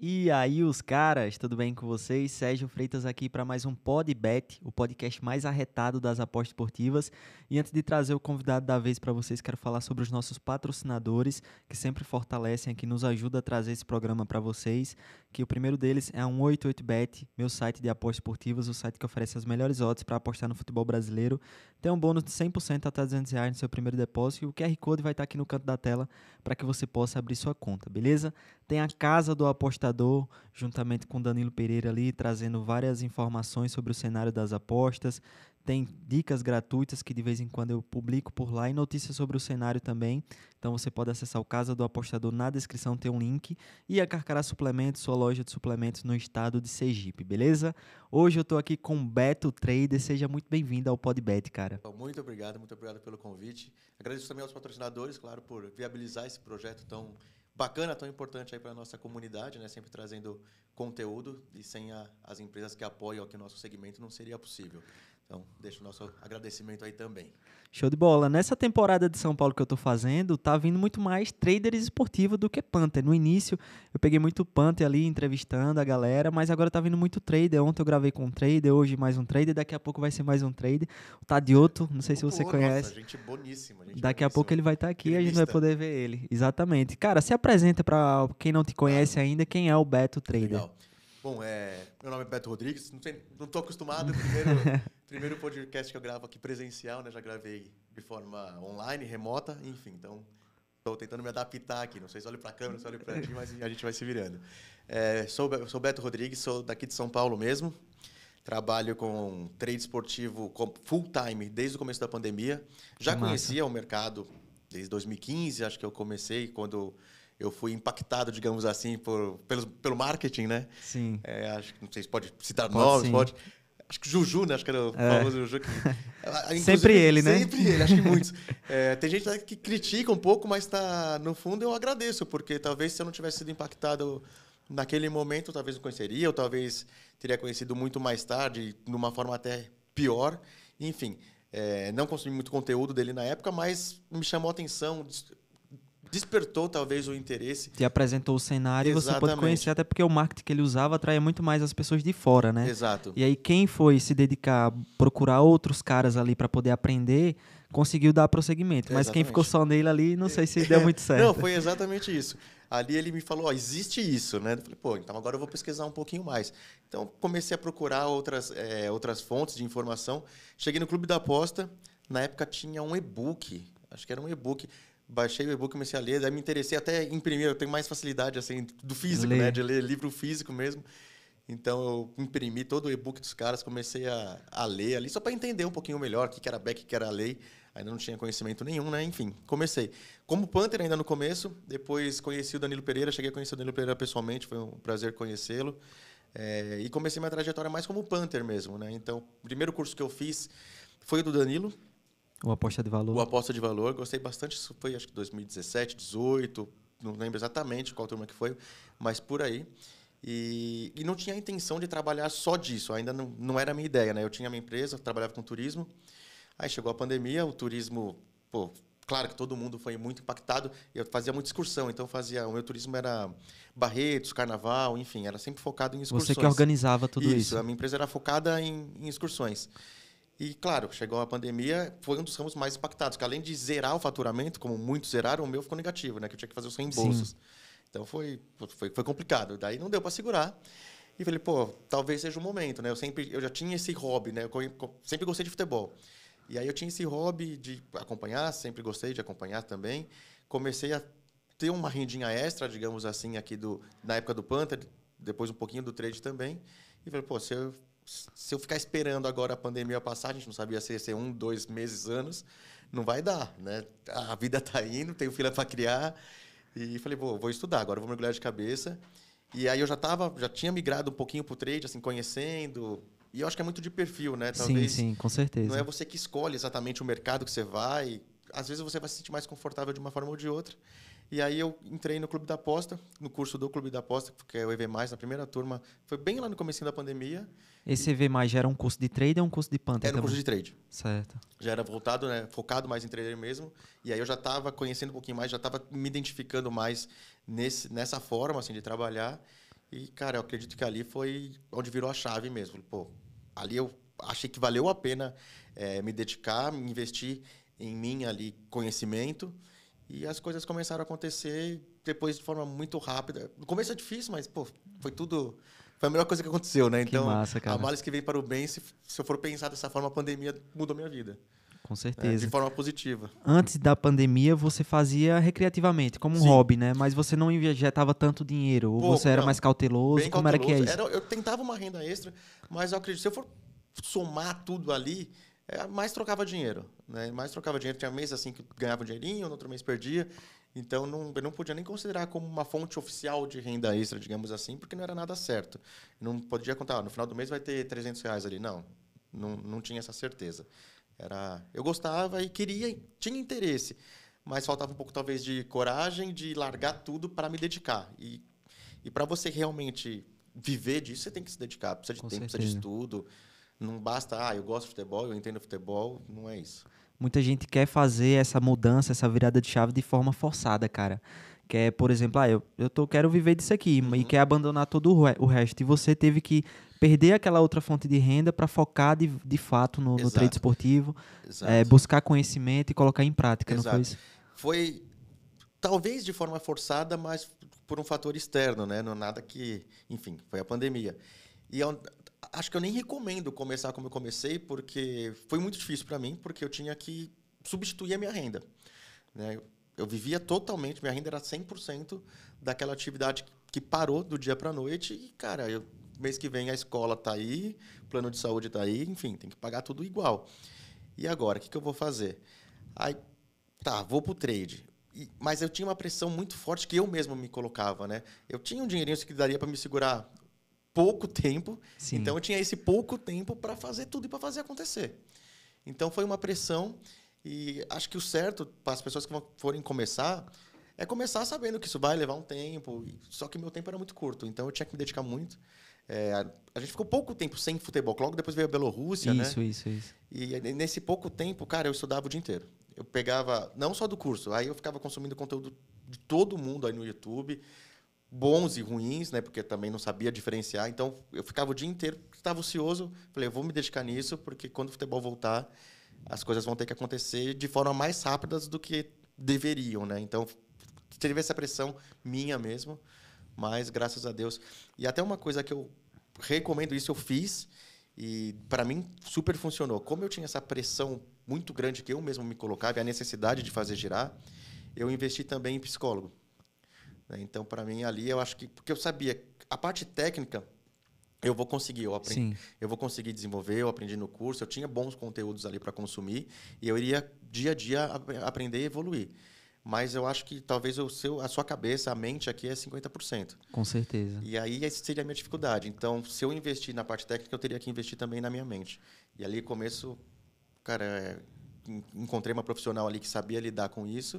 E aí, os caras, tudo bem com vocês? Sérgio Freitas aqui para mais um PodBet, o podcast mais arretado das apostas esportivas. E antes de trazer o convidado da vez para vocês, quero falar sobre os nossos patrocinadores, que sempre fortalecem aqui, nos ajudam a trazer esse programa para vocês. Que o primeiro deles é a 188Bet, meu site de apostas esportivas, o site que oferece as melhores odds para apostar no futebol brasileiro. Tem um bônus de 100% até R$200 no seu primeiro depósito e o QR Code vai estar aqui no canto da tela para que você possa abrir sua conta, beleza? Tem a Casa do Apostador, juntamente com Danilo Pereira ali, trazendo várias informações sobre o cenário das apostas. Tem dicas gratuitas que de vez em quando eu publico por lá e notícias sobre o cenário também. Então você pode acessar o Casa do Apostador, na descrição tem um link. E a Carcará Suplementos, sua loja de suplementos no estado de Sergipe, beleza? Hoje eu estou aqui com o Beto Trader, seja muito bem-vindo ao PodBet, cara. Muito obrigado pelo convite. Agradeço também aos patrocinadores, claro, por viabilizar esse projeto tão bacana, tão importante aí para a nossa comunidade, né? Sempre trazendo conteúdo e sem as empresas que apoiam aqui o nosso segmento não seria possível. Então, deixo o nosso agradecimento aí também. Show de bola. Nessa temporada de São Paulo que eu tô fazendo, tá vindo muito mais traders esportivos do que punter. No início, eu peguei muito punter ali, entrevistando a galera, mas agora tá vindo muito trader. Ontem eu gravei com um trader, hoje mais um trader, daqui a pouco vai ser mais um trader. O Tadioto, não sei se você conhece. Nossa, gente boníssima. Daqui a pouco ele vai estar aqui e a gente vai poder ver ele. Exatamente. Cara, se apresenta para quem não te conhece ainda, quem é o Beto Trader. Legal. Bom, meu nome é Beto Rodrigues, não estou acostumado, primeiro podcast que eu gravo aqui presencial, né? Já gravei de forma online, remota, enfim, então estou tentando me adaptar aqui, não sei se olho para a câmera, se olho para ti, mas a gente vai se virando. Sou Beto Rodrigues, sou daqui de São Paulo mesmo, trabalho com trade esportivo full time desde o começo da pandemia, já conhecia o mercado desde 2015, acho que eu comecei quando eu fui impactado, digamos assim, pelo marketing, né? Sim. Acho que não sei se pode citar nomes, pode. Acho que o Juju, né? Acho que era o famoso Juju. Sempre ele, né? Sempre ele, acho que muitos. Tem gente que critica um pouco, mas no fundo eu agradeço, porque talvez se eu não tivesse sido impactado naquele momento, talvez não conheceria, ou talvez teria conhecido muito mais tarde, de uma forma até pior. Enfim, não consumi muito conteúdo dele na época, mas me chamou a atenção, despertou talvez o interesse. Te apresentou o cenário. Exatamente. E você pode conhecer, até porque o marketing que ele usava atraía muito mais as pessoas de fora, né? Exato. E aí quem foi se dedicar, procurar outros caras ali para poder aprender, conseguiu dar prosseguimento. Mas quem ficou só nele ali, não sei se deu muito certo. Não, foi exatamente isso. Ali ele me falou, existe isso, né? Eu falei, então agora eu vou pesquisar um pouquinho mais. Então comecei a procurar outras fontes de informação. Cheguei no Clube da Aposta, na época tinha um e-book, acho que era um e-book. Baixei o e-book, comecei a ler, daí me interessei até em imprimir. Eu tenho mais facilidade assim do físico, né? De ler livro físico mesmo. Então eu imprimi todo o e-book dos caras, comecei a ler ali só para entender um pouquinho melhor o que era back, o que era lei. Ainda não tinha conhecimento nenhum, né? Enfim, comecei. Como punter ainda no começo, depois conheci o Danilo Pereira, cheguei a conhecer o Danilo Pereira pessoalmente, foi um prazer conhecê-lo. E comecei minha trajetória mais como punter mesmo, né? Então, o primeiro curso que eu fiz foi o do Danilo. O Aposta de Valor. O Aposta de Valor, gostei bastante. Isso foi, acho que 2017, 2018, não lembro exatamente qual turma que foi, mas por aí. E não tinha a intenção de trabalhar só disso, ainda não era a minha ideia, né? Eu tinha minha empresa, trabalhava com turismo. Aí chegou a pandemia, o turismo, claro que todo mundo foi muito impactado. Eu fazia muita excursão, então o meu turismo era Barretos, Carnaval, enfim, era sempre focado em excursões. Você que organizava tudo isso. A minha empresa era focada em excursões. E, claro, chegou a pandemia, foi um dos ramos mais impactados, que além de zerar o faturamento, como muitos zeraram, o meu ficou negativo, né? Que eu tinha que fazer os reembolsos. Sim. Então, foi complicado. Daí não deu para segurar. E falei, talvez seja o momento, né? Eu já tinha esse hobby, né? Eu sempre gostei de futebol. E aí eu tinha esse hobby de acompanhar, sempre gostei de acompanhar também. Comecei a ter uma rendinha extra, digamos assim, aqui na época do punter, depois um pouquinho do trade também. E falei, se eu ficar esperando agora a pandemia passar, a gente não sabia se ia ser 1, 2 meses, anos, não vai dar, né? A vida está indo, tenho filha para criar. E falei, vou estudar, agora vou mergulhar de cabeça. E aí eu já tinha migrado um pouquinho para o trade, assim, conhecendo. E eu acho que é muito de perfil, né? Talvez sim, com certeza. Não é você que escolhe exatamente o mercado que você vai. Às vezes você vai se sentir mais confortável de uma forma ou de outra. E aí eu entrei no Clube da Aposta, no curso do Clube da Aposta, que é o EV+, na primeira turma. Foi bem lá no comecinho da pandemia. Esse EV+, já era um curso de trade ou um curso de punter? Era um curso de trade. Certo. Já era voltado, né, focado mais em trader mesmo. E aí eu já estava conhecendo um pouquinho mais, já estava me identificando mais nessa forma assim, de trabalhar. E, cara, eu acredito que ali foi onde virou a chave mesmo. Pô, ali eu achei que valeu a pena me dedicar, investir em mim ali, conhecimento. E as coisas começaram a acontecer depois de forma muito rápida. No começo é difícil, mas, pô, foi tudo... Foi a melhor coisa que aconteceu, né? Que Então, massa, a cara. males que vem para o bem, se eu for pensar dessa forma, a pandemia mudou minha vida. Com De certeza. forma positiva. Antes da pandemia, você fazia recreativamente, como um Sim. hobby, né? Mas você não injetava tanto dinheiro, ou você Pouco, era não. mais cauteloso? Bem Como era que é cauteloso. isso? Eu tentava uma renda extra, mas eu acredito, se eu for somar tudo ali, mais trocava dinheiro, né? Mais trocava dinheiro. Tinha mês assim que ganhava um dinheirinho, no outro mês perdia. Então, eu não podia nem considerar como uma fonte oficial de renda extra, digamos assim, porque não era nada certo. Não podia contar, no final do mês vai ter R$ 300 ali. Não tinha essa certeza. Eu gostava e queria, tinha interesse, mas faltava um pouco, talvez, de coragem de largar tudo para me dedicar. E para você realmente viver disso, você tem que se dedicar. Precisa de Com tempo, precisa de certeza. estudo. Não basta, eu gosto de futebol, eu entendo futebol. Não é isso. Muita gente quer fazer essa mudança, essa virada de chave de forma forçada, cara. Quer, por exemplo, quero viver disso aqui e Uhum. quer abandonar todo o resto. E você teve que perder aquela outra fonte de renda para focar de fato no trade Exato, esportivo, exato, buscar conhecimento e colocar em prática, não foi exato. isso? Foi, talvez de forma forçada, mas por um fator externo, né? Não nada que... Enfim, foi a pandemia. E acho que eu nem recomendo começar como eu comecei, porque foi muito difícil para mim, porque eu tinha que substituir a minha renda, né? Eu vivia totalmente, minha renda era 100% daquela atividade que parou do dia para a noite. E, cara, mês que vem a escola tá aí, o plano de saúde tá aí, enfim, tem que pagar tudo igual. E agora, o que eu vou fazer? Aí, tá, vou pro trade. Mas eu tinha uma pressão muito forte que eu mesmo me colocava, né? Eu tinha um dinheirinho que daria para me segurar pouco tempo, então Sim. eu tinha esse pouco tempo para fazer tudo e para fazer acontecer. Então foi uma pressão e acho que o certo para as pessoas que forem começar é começar sabendo que isso vai levar um tempo, só que meu tempo era muito curto, então eu tinha que me dedicar muito. A gente ficou pouco tempo sem futebol, logo depois veio a Bielorrússia, né? Isso. E nesse pouco tempo, cara, eu estudava o dia inteiro. Eu pegava, não só do curso, aí eu ficava consumindo conteúdo de todo mundo aí no YouTube, bons e ruins, né? Porque eu também não sabia diferenciar. Então, eu ficava o dia inteiro, estava ocioso. Falei, eu vou me dedicar nisso, porque quando o futebol voltar, as coisas vão ter que acontecer de forma mais rápidas do que deveriam, né? Então, teve essa pressão minha mesmo, mas graças a Deus. E até uma coisa que eu recomendo isso, eu fiz, e para mim super funcionou. Como eu tinha essa pressão muito grande que eu mesmo me colocava e a necessidade de fazer girar, eu investi também em psicólogo. Então, para mim, ali, eu acho que... Porque eu sabia, a parte técnica, eu vou conseguir. Sim. Eu vou conseguir desenvolver, eu aprendi no curso, eu tinha bons conteúdos ali para consumir, e eu iria, dia a dia, aprender e evoluir. Mas eu acho que talvez a sua cabeça, a mente aqui é 50%. Com certeza. E aí, essa seria a minha dificuldade. Então, se eu investir na parte técnica, eu teria que investir também na minha mente. E ali, no começo, cara, encontrei uma profissional ali que sabia lidar com isso,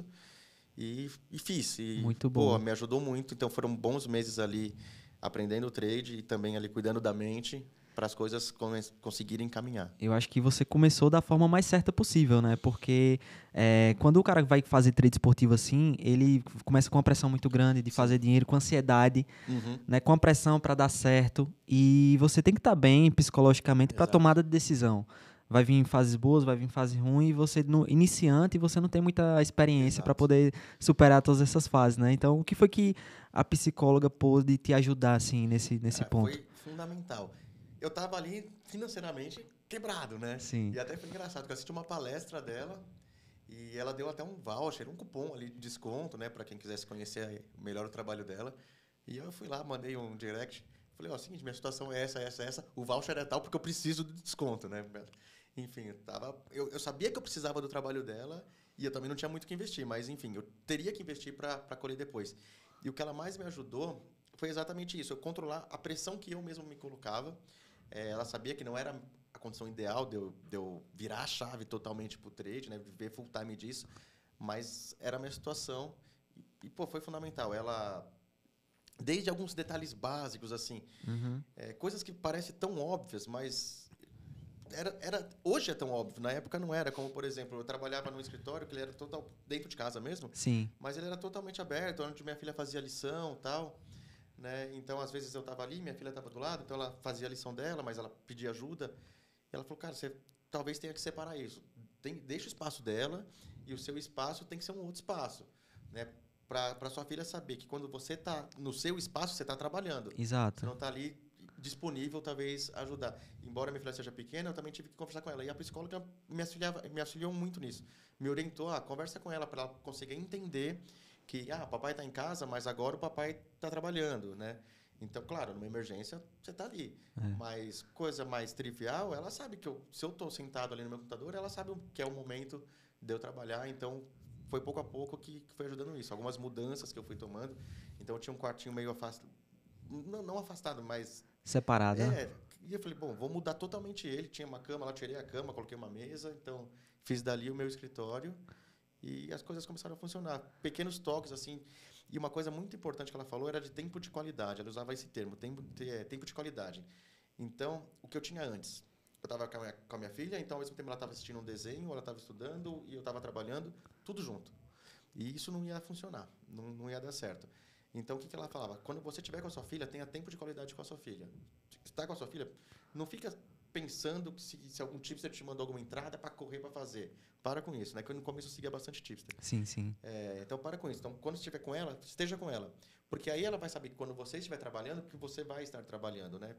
e fiz. E, Muito pô, bom. me ajudou muito. Então, foram bons meses ali aprendendo o trade e também ali cuidando da mente para as coisas conseguirem caminhar. Eu acho que você começou da forma mais certa possível, né? Porque quando o cara vai fazer trade esportivo assim, ele começa com uma pressão muito grande de Sim. fazer dinheiro, com ansiedade, Uhum. né? Com a pressão para dar certo. E você tem que estar bem psicologicamente para Exato. tomada de decisão. Vai vir em fases boas, vai vir em fases ruins, e você, iniciante, você não tem muita experiência para Exato. poder superar todas essas fases, né? Então, o que foi que a psicóloga pôde te ajudar, assim, nesse Cara, ponto? foi fundamental. Eu estava ali financeiramente quebrado, né? Sim. E até foi engraçado, porque eu assisti uma palestra dela e ela deu até um voucher, um cupom ali de desconto, né? Para quem quisesse conhecer melhor o trabalho dela. E eu fui lá, mandei um direct. Falei, ó, seguinte, minha situação é essa. O voucher é tal porque eu preciso de desconto, né? Enfim, eu sabia que eu precisava do trabalho dela e eu também não tinha muito o que investir. Mas, enfim, eu teria que investir para colher depois. E o que ela mais me ajudou foi exatamente isso. Eu controlar a pressão que eu mesmo me colocava. Ela sabia que não era a condição ideal de eu virar a chave totalmente para o trade, né? Viver full time disso. Mas era a minha situação. Pô, foi fundamental. Ela... Desde alguns detalhes básicos, assim. Uhum. Coisas que parecem tão óbvias, mas... Hoje é tão óbvio. Na época não era. Como, por exemplo, eu trabalhava num escritório que ele era dentro de casa mesmo. Sim. Mas ele era totalmente aberto, onde minha filha fazia lição e tal. né? Então, às vezes eu estava ali, minha filha estava do lado, então ela fazia a lição dela, mas ela pedia ajuda. E ela falou, cara, você talvez tenha que separar isso. Deixa o espaço dela e o seu espaço tem que ser um outro espaço, né? Para sua filha saber que quando você está no seu espaço, você está trabalhando. Exato. Você não está ali disponível, talvez, ajudar. Embora minha filha seja pequena, eu também tive que conversar com ela. E a psicóloga me auxiliou muito nisso. Me orientou, conversa com ela para ela conseguir entender que, o papai está em casa, mas agora o papai está trabalhando, né? Então, claro, numa emergência, você está ali. Mas coisa mais trivial, ela sabe que se eu estou sentado ali no meu computador, ela sabe que é o momento de eu trabalhar. Então, foi pouco a pouco que foi ajudando isso. Algumas mudanças que eu fui tomando. Então, eu tinha um quartinho meio afastado. Não afastado, mas... Separado, né? E eu falei, bom, vou mudar totalmente ele. Tinha uma cama lá, tirei a cama, coloquei uma mesa. Então, fiz dali o meu escritório. E as coisas começaram a funcionar. Pequenos toques, assim... E uma coisa muito importante que ela falou era de tempo de qualidade. Ela usava esse termo, tempo de qualidade. Então, o que eu tinha antes? Eu estava com a minha filha, então, ao mesmo tempo, ela estava assistindo um desenho, ela estava estudando e eu estava trabalhando, tudo junto. E isso não ia funcionar, não ia dar certo. Então, o que ela falava? Quando você estiver com a sua filha, tenha tempo de qualidade com a sua filha. Se está com a sua filha, não fica pensando que se algum tipster te mandou alguma entrada para correr para fazer. Para com isso, né? Que no começo eu seguia bastante tipster. Sim, sim. Então, para com isso. Então, quando estiver com ela, esteja com ela. Porque aí ela vai saber que quando você estiver trabalhando, que você vai estar trabalhando, né?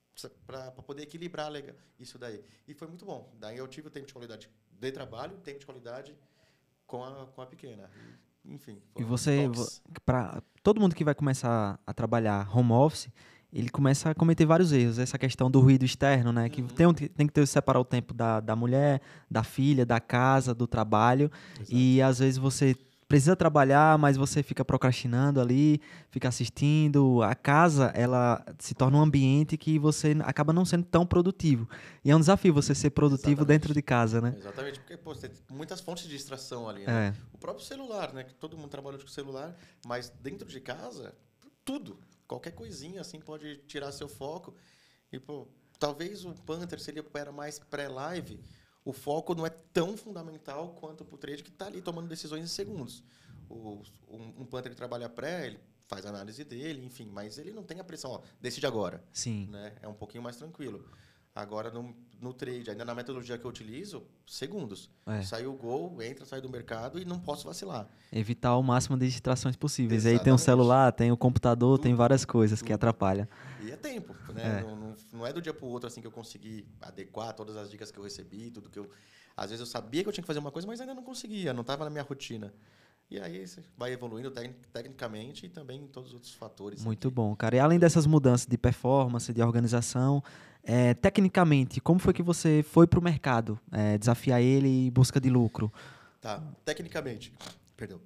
Para poder equilibrar isso daí. E foi muito bom. Daí eu tive o tempo de qualidade de trabalho, tempo de qualidade com a pequena. Enfim. E você, para todo mundo que vai começar a trabalhar home office, ele começa a cometer vários erros. Essa questão do ruído externo, né? Que tem que separar o tempo da mulher, da filha, da casa, do trabalho. Exato. E às vezes você precisa trabalhar, mas você fica procrastinando ali, fica assistindo. A casa, ela se torna um ambiente que você acaba não sendo tão produtivo. E é um desafio você ser produtivo dentro de casa, né? Exatamente, porque você tem muitas fontes de distração ali, né? O próprio celular, né? Que todo mundo trabalha com celular, mas dentro de casa, tudo. Qualquer coisinha assim pode tirar seu foco. E, talvez o Panther, se ele opera mais pré-live, o foco não é tão fundamental quanto para o trade que está ali tomando decisões em segundos. Um Panther que trabalha pré, ele faz a análise dele, enfim, mas ele não tem a pressão, decide agora. Sim. Né? É um pouquinho mais tranquilo. Agora, no trade, ainda na metodologia que eu utilizo, segundos. Saiu o gol, entra, sai do mercado e não posso vacilar. Evitar o máximo de distrações possíveis. Exatamente. Aí tem o celular, tem o computador, tem várias coisas que atrapalham. E é tempo, né? Não é do dia para o outro assim que eu consegui adequar todas as dicas que eu recebi, tudo que eu... Às vezes eu sabia que eu tinha que fazer uma coisa, mas ainda não conseguia, não estava na minha rotina. E aí você vai evoluindo tecnicamente e também em todos os outros fatores. Muito bom, cara. E além dessas mudanças de performance, de organização, tecnicamente, como foi que você foi para o mercado desafiar ele em busca de lucro? Tá, tecnicamente, perdão.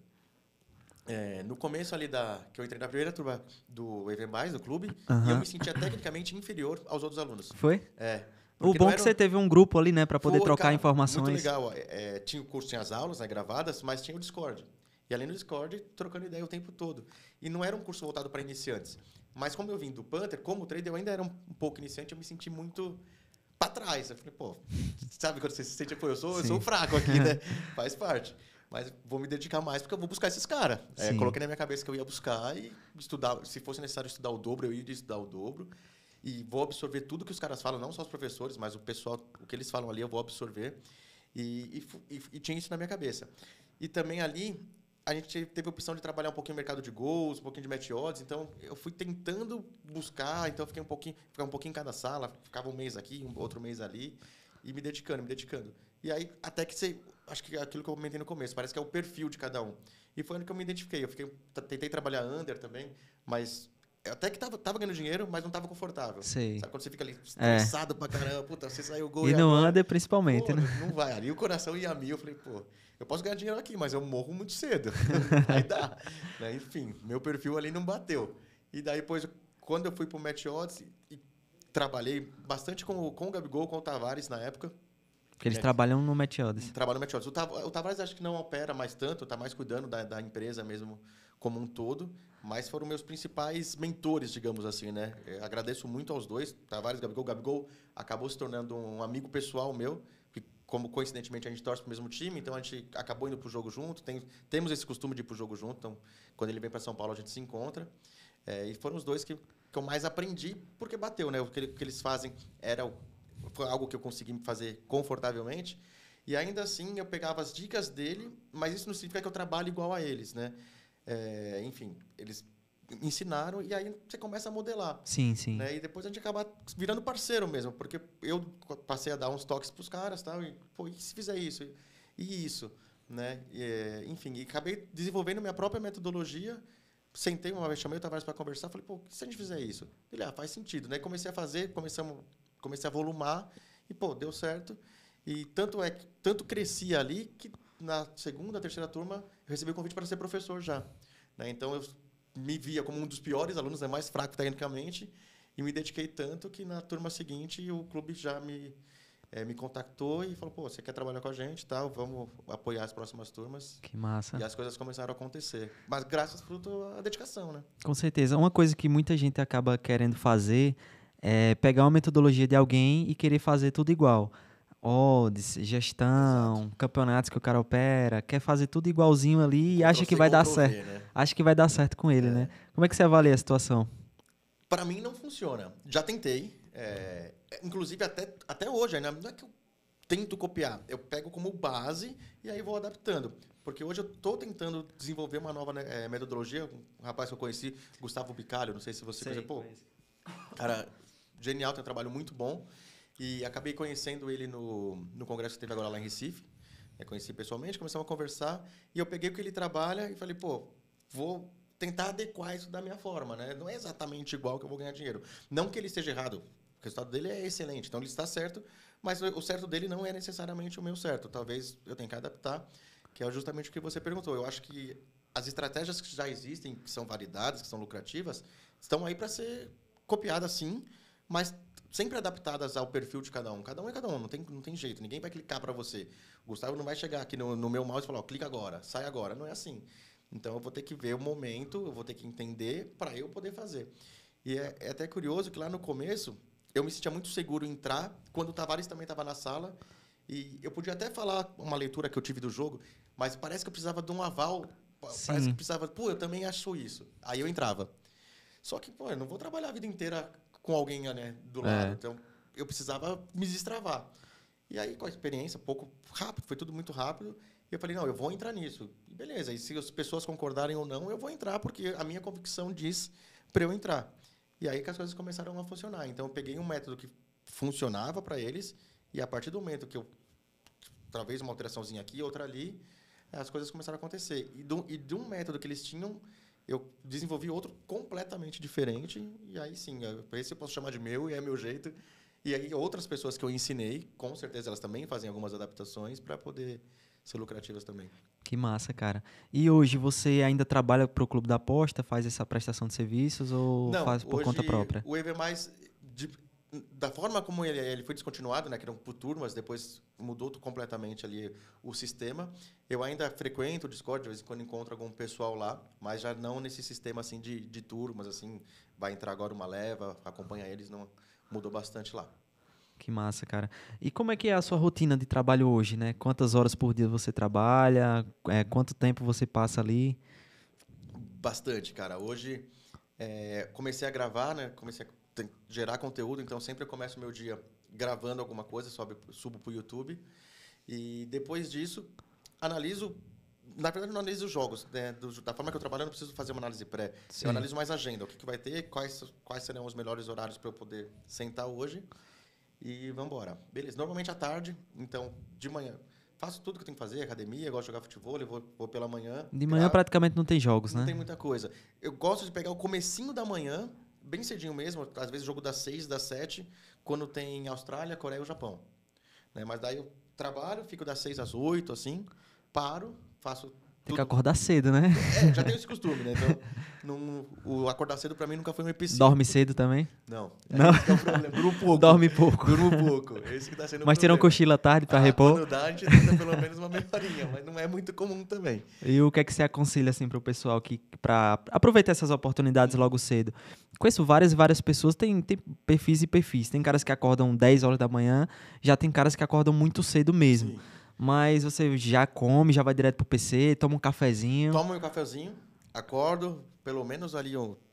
No começo ali que eu entrei na primeira turma do Evenbais, do clube, e eu me sentia tecnicamente inferior aos outros alunos. Foi? O bom é que você teve um grupo ali, né, para poder trocar informações. Muito legal. Tinha o curso, tinha as aulas, né, gravadas, mas tinha o Discord. E além do Discord, trocando ideia o tempo todo. E não era um curso voltado para iniciantes. Mas como eu vim do Panther, como trader, eu ainda era um pouco iniciante, eu me senti muito para trás. Eu falei, sabe quando você se sente, eu sou fraco aqui, né? Faz parte. Mas vou me dedicar mais porque eu vou buscar esses caras. Coloquei na minha cabeça que eu ia buscar e estudar. Se fosse necessário estudar o dobro, eu ia estudar o dobro. E vou absorver tudo que os caras falam, não só os professores, mas o pessoal, o que eles falam ali, eu vou absorver. E tinha isso na minha cabeça. E também ali, a gente teve a opção de trabalhar um pouquinho no mercado de gols, um pouquinho de match odds. Então, eu fui tentando buscar. Então, ficava um pouquinho em cada sala. Ficava um mês aqui, outro mês ali. E me dedicando. E aí, até que você... Acho que é aquilo que eu comentei no começo. Parece que é o perfil de cada um. E foi onde que eu me identifiquei. Tentei trabalhar under também, mas... Eu até que tava ganhando dinheiro, mas não tava confortável. Sei. Sabe quando você fica ali estressado pra caramba, puta, você saiu o gol e no under principalmente, né? Não vai. Ali o coração ia a mil. Eu falei, eu posso ganhar dinheiro aqui, mas eu morro muito cedo. Aí dá. Né? Enfim, meu perfil ali não bateu. E daí depois, quando eu fui pro Match Odds, e trabalhei bastante com o Gabigol, com o Tavares na época. Porque eles trabalham no Match Odds. Trabalham no Match Odds. O Tavares acho que não opera mais tanto, tá mais cuidando da empresa mesmo como um todo. Mas foram meus principais mentores, digamos assim, né? Eu agradeço muito aos dois, Tavares e Gabigol. Gabigol acabou se tornando um amigo pessoal meu, que, como coincidentemente a gente torce para o mesmo time, então a gente acabou indo para o jogo junto. Temos esse costume de ir para o jogo junto, então quando ele vem para São Paulo a gente se encontra. E foram os dois que eu mais aprendi, porque bateu, né? O que eles fazem foi algo que eu consegui fazer confortavelmente. E ainda assim, eu pegava as dicas dele, mas isso não significa que eu trabalho igual a eles, né? Enfim, eles ensinaram e aí você começa a modelar. Sim, sim. Né? E depois a gente acaba virando parceiro mesmo, porque eu passei a dar uns toques para os caras, tal, e se fizer isso? E isso, né? Enfim, e acabei desenvolvendo minha própria metodologia. Sentei uma vez, chamei o Tavares para conversar, falei, e se a gente fizer isso? Ele, faz sentido, né? Comecei a fazer, comecei a volumar e, deu certo. E tanto cresci ali que na segunda, terceira turma eu recebi o convite para ser professor já. Né? Então, eu me via como um dos piores alunos, né? Mais fraco tecnicamente, e me dediquei tanto que na turma seguinte o clube já me contactou e falou, você quer trabalhar com a gente, tal, vamos apoiar as próximas turmas. Que massa. E as coisas começaram a acontecer. Mas graças fruto à dedicação, né? Com certeza. Uma coisa que muita gente acaba querendo fazer é pegar uma metodologia de alguém e querer fazer tudo igual. Odds, gestão, Exato. Campeonatos que o cara opera, quer fazer tudo igualzinho ali e acha que Ctrl+C, vai dar Ctrl+V, certo. né? Acha que vai dar certo com ele, né? Como é que você avalia a situação? Para mim não funciona. Já tentei. Inclusive até hoje, né? Não é que eu tento copiar. Eu pego como base e aí vou adaptando. Porque hoje eu estou tentando desenvolver uma nova metodologia. Um rapaz que eu conheci, Gustavo Bicalho, não sei se você conhece. Cara, genial, tem um trabalho muito bom. E acabei conhecendo ele no congresso que teve agora lá em Recife. Conheci pessoalmente, começamos a conversar. E eu peguei o que ele trabalha e falei, vou tentar adequar isso da minha forma, né? Não é exatamente igual que eu vou ganhar dinheiro. Não que ele esteja errado. O resultado dele é excelente, então ele está certo. Mas o certo dele não é necessariamente o meu certo. Talvez eu tenha que adaptar, que é justamente o que você perguntou. Eu acho que as estratégias que já existem, que são validadas, que são lucrativas, estão aí para ser copiadas, sim, mas sempre adaptadas ao perfil de cada um. Cada um é cada um, não tem jeito. Ninguém vai clicar para você. O Gustavo não vai chegar aqui no meu mouse e falar, clica agora, sai agora. Não é assim. Então, eu vou ter que ver o momento, eu vou ter que entender para eu poder fazer. E é até curioso que lá no começo, eu me sentia muito seguro em entrar, quando o Tavares também estava na sala. E eu podia até falar uma leitura que eu tive do jogo, mas parece que eu precisava de um aval. Sim. Parece que precisava, eu também acho isso. Aí eu entrava. Só que, eu não vou trabalhar a vida inteira com alguém, né, do lado. Então, eu precisava me destravar. E aí, com a experiência, pouco rápido, foi tudo muito rápido. E eu falei, não, eu vou entrar nisso. E beleza, e se as pessoas concordarem ou não, eu vou entrar, porque a minha convicção diz para eu entrar. E aí que as coisas começaram a funcionar. Então, eu peguei um método que funcionava para eles, e a partir do momento que eu, talvez uma alteraçãozinha aqui, outra ali, as coisas começaram a acontecer. E de um método que eles tinham, eu desenvolvi outro completamente diferente. E aí, sim, esse eu posso chamar de meu, e é meu jeito. E aí, outras pessoas que eu ensinei, com certeza elas também fazem algumas adaptações para poder ser lucrativas também. Que massa, cara. E hoje você ainda trabalha para o Clube da Aposta, faz essa prestação de serviços ou Não, faz por conta própria? O EV+, da forma como ele foi descontinuado, né, que eram por turmas, depois mudou completamente ali o sistema. Eu ainda frequento o Discord, de vez em quando encontro algum pessoal lá, mas já não nesse sistema assim de turmas, assim, vai entrar agora uma leva, acompanha eles, não mudou bastante lá. Que massa, cara. E como é que é a sua rotina de trabalho hoje, né? Quantas horas por dia você trabalha? Quanto tempo você passa ali? Bastante, cara. Hoje, comecei a gravar, né? Comecei a gerar conteúdo, então sempre eu começo o meu dia gravando alguma coisa, subo para o YouTube. E depois disso, analiso... Na verdade, não analiso os jogos. Né? Da forma que eu trabalho, eu não preciso fazer uma análise pré. Sim. Eu analiso mais a agenda. O que vai ter, quais serão os melhores horários para eu poder sentar hoje. E vamos embora. Beleza. Normalmente à tarde, então, de manhã. Faço tudo que eu tenho que fazer, academia, gosto de jogar futebol, vou pela manhã. De manhã praticamente não tem jogos, né? Não tem muita coisa. Eu gosto de pegar o comecinho da manhã, bem cedinho mesmo, às vezes jogo das 6, das 7, quando tem Austrália, Coreia ou Japão. Né? Mas daí eu trabalho, fico das 6 às 8, assim, paro, faço Tem que acordar cedo, né? Já tenho esse costume, né? Então, o acordar cedo pra mim nunca foi um empecilho. Dorme cedo também? Não. Não. Esse que é o problema. Durmo pouco. Dorme pouco. Durmo pouco. Esse que tá sendo o mas tira um problema. cochilo à tarde pra repor? Quando dá, a gente tenta pelo menos uma meia horinha, mas não é muito comum também. E o que é que você aconselha, assim, pro pessoal que, pra aproveitar essas oportunidades logo cedo? Conheço várias e várias pessoas, tem perfis e perfis. Tem caras que acordam 10 horas da manhã, já tem caras que acordam muito cedo mesmo. Sim. Mas você já come, já vai direto pro PC, toma um cafezinho. Tomo um cafezinho, acordo, pelo menos ali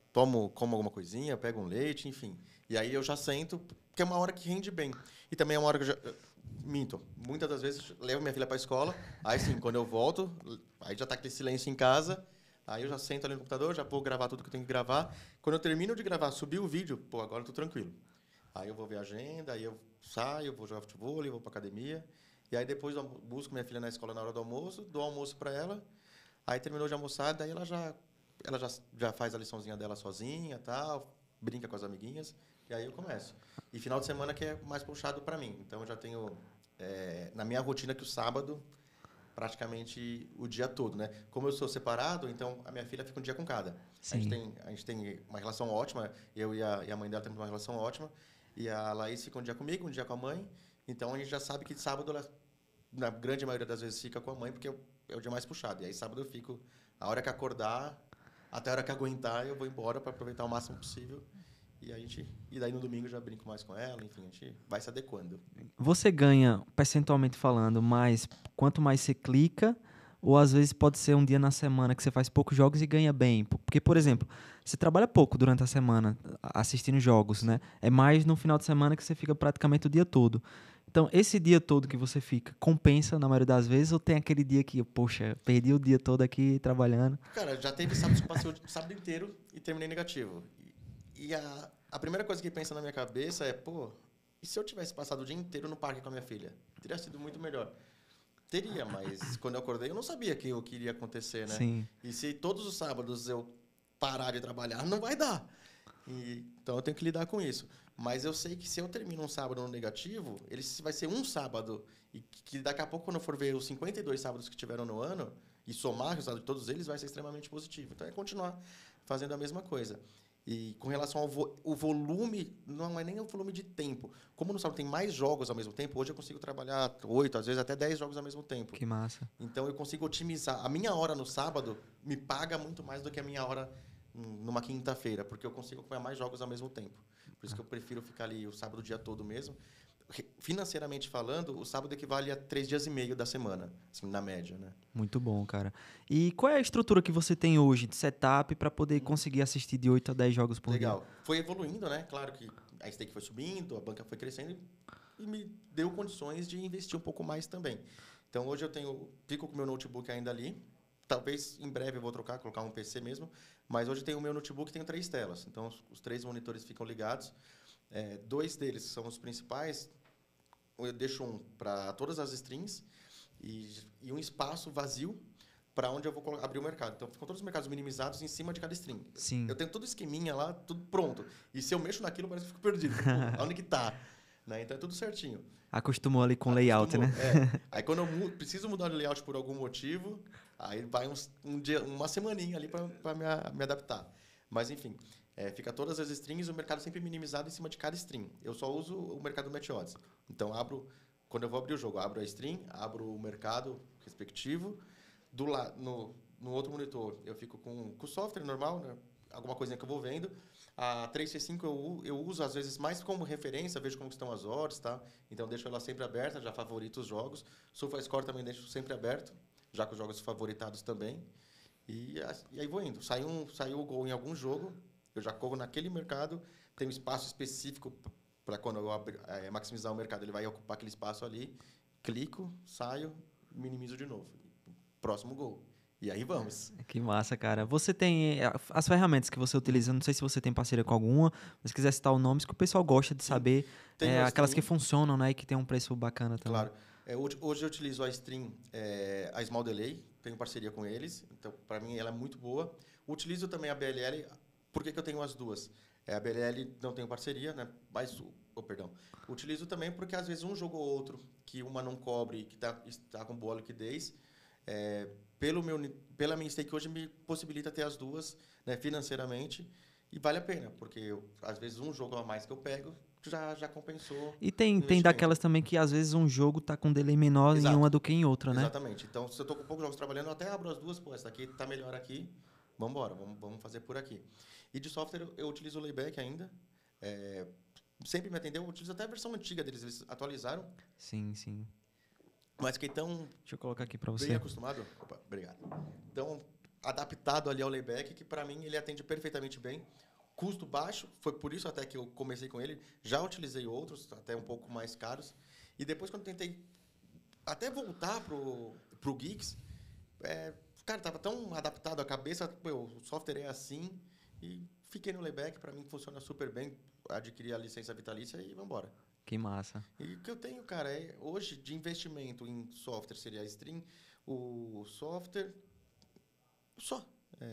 como alguma coisinha, pego um leite, enfim. E aí eu já sento, porque é uma hora que rende bem. E também é uma hora que eu já... Minto. Muitas das vezes levo minha filha para a escola, aí sim, quando eu volto, aí já tá aquele silêncio em casa, aí eu já sento ali no computador, já vou gravar tudo que eu tenho que gravar. Quando eu termino de gravar, subir o vídeo, pô, agora eu tô tranquilo. Aí eu vou ver a agenda, aí eu saio, vou jogar futebol, vou para academia. E aí depois eu busco minha filha na escola na hora do almoço, dou almoço para ela. Aí terminou de almoçar, daí ela já faz a liçãozinha dela sozinha, tal, brinca com as amiguinhas, e aí eu começo. E final de semana que é mais puxado para mim. Então eu já tenho na minha rotina que o sábado praticamente o dia todo, né? Como eu sou separado, então a minha filha fica um dia com cada. Sim. A gente tem uma relação ótima, eu e a mãe dela temos uma relação ótima, e a Laís fica um dia comigo, um dia com a mãe. Então a gente já sabe que sábado ela, na grande maioria das vezes, fica com a mãe, porque é o dia mais puxado. E aí sábado eu fico, a hora que acordar, até a hora que aguentar, eu vou embora para aproveitar o máximo possível. E daí no domingo eu já brinco mais com ela, enfim, a gente vai se adequando. Você ganha, percentualmente falando, mais quanto mais você clica, ou às vezes pode ser um dia na semana que você faz poucos jogos e ganha bem. Porque, por exemplo, você trabalha pouco durante a semana assistindo jogos, né? É mais no final de semana que você fica praticamente o dia todo. Então, esse dia todo que você fica, compensa na maioria das vezes, ou tem aquele dia que, poxa, perdi o dia todo aqui trabalhando? Cara, já teve sábados que eu passei o sábado inteiro e terminei negativo. E a primeira coisa que pensa na minha cabeça é, pô, e se eu tivesse passado o dia inteiro no parque com a minha filha? Teria sido muito melhor. Teria, mas quando eu acordei eu não sabia o que iria acontecer, né? Sim. E se todos os sábados eu parar de trabalhar, não vai dar. Então eu tenho que lidar com isso. Mas eu sei que se eu termino um sábado no negativo, ele vai ser um sábado. E que daqui a pouco, quando eu for ver os 52 sábados que tiveram no ano, e somar o resultado de todos eles, vai ser extremamente positivo. Então é continuar fazendo a mesma coisa. E com relação ao o volume, não é nem o volume de tempo. Como no sábado tem mais jogos ao mesmo tempo, hoje eu consigo trabalhar 8, às vezes até 10 jogos ao mesmo tempo. Que massa. Então eu consigo otimizar. A minha hora no sábado me paga muito mais do que a minha hora numa quinta-feira, porque eu consigo acompanhar mais jogos ao mesmo tempo. Por isso que eu prefiro ficar ali o sábado o dia todo mesmo. Financeiramente falando, o sábado equivale a 3 dias e meio da semana, assim, na média, né? Muito bom, cara. E qual é a estrutura que você tem hoje de setup para poder conseguir assistir de 8 a 10 jogos por dia? Legal. Foi evoluindo, né? Claro que a stake foi subindo, a banca foi crescendo e me deu condições de investir um pouco mais também. Então, hoje fico com o meu notebook ainda ali. Talvez em breve eu vou colocar um PC mesmo. Mas hoje tem o meu notebook, tem 3 telas. Então, os 3 monitores ficam ligados. 2 deles são os principais. Eu deixo um para todas as streams e um espaço vazio para onde eu vou abrir o mercado. Então, ficam todos os mercados minimizados em cima de cada stream. Sim. Eu tenho todo esqueminha lá, tudo pronto. E se eu mexo naquilo, parece que eu fico perdido. Onde que tá? Né? Então, é tudo certinho. Acostumou ali com o layout, né? Aí, quando eu preciso mudar de layout por algum motivo, aí vai uma semaninha ali para me adaptar. Mas, enfim, fica todas as streams, o mercado sempre minimizado em cima de cada stream. Eu só uso o mercado Match Odds. Então, quando eu vou abrir o jogo, abro a stream, abro o mercado respectivo. No outro monitor, eu fico com o software normal, né? Alguma coisinha que eu vou vendo. A 365 eu uso, às vezes, mais como referência, vejo como estão as odds, tá? Então, deixo ela sempre aberta, já favorito os jogos. SofaScore também deixo sempre aberto, já com os jogos favoritados também. E aí vou indo. Saiu o gol em algum jogo, eu já corro naquele mercado, tem um espaço específico para quando eu maximizar o mercado, ele vai ocupar aquele espaço ali, clico, saio, minimizo de novo. Próximo gol. E aí vamos. Que massa, cara. Você tem as ferramentas que você utiliza, não sei se você tem parceria com alguma, mas se quiser citar os nomes que o pessoal gosta de saber, aquelas que funcionam, né, e que tem um preço bacana também. Claro. Hoje eu utilizo a Stream, a Small Delay, tenho parceria com eles, então para mim ela é muito boa. Utilizo também a BLL, por que eu tenho as duas? A BLL não tenho parceria, né? Mas, perdão. Utilizo também porque às vezes um jogo ou outro que uma não cobre, que está com boa liquidez, pela minha stake hoje me possibilita ter as duas, né, financeiramente, e vale a pena, porque às vezes um jogo a mais que eu pego já compensou. E tem daquelas também que às vezes um jogo tá com delay menor em uma do que em outra, né? Exatamente. Então, se eu estou com poucos jogos trabalhando, eu até abro as duas, essa daqui está melhor aqui, vamos embora, vamos fazer por aqui. E de software eu utilizo o Layback ainda, sempre me atendeu, eu utilizo até a versão antiga deles, eles atualizaram. Sim, sim. Mas fiquei tão Deixa eu colocar aqui para você. bem acostumado. Opa, obrigado. Então, adaptado ali ao layback, que para mim ele atende perfeitamente bem. Custo baixo, foi por isso até que eu comecei com ele. Já utilizei outros, até um pouco mais caros. E depois, quando tentei até voltar pro Geeks, cara, estava tão adaptado à cabeça, o software é assim, e fiquei no layback, para mim funciona super bem. Adquiri a licença vitalícia e vamos embora. Que massa. E o que eu tenho, cara, hoje de investimento em software seria a Stream, o software, só.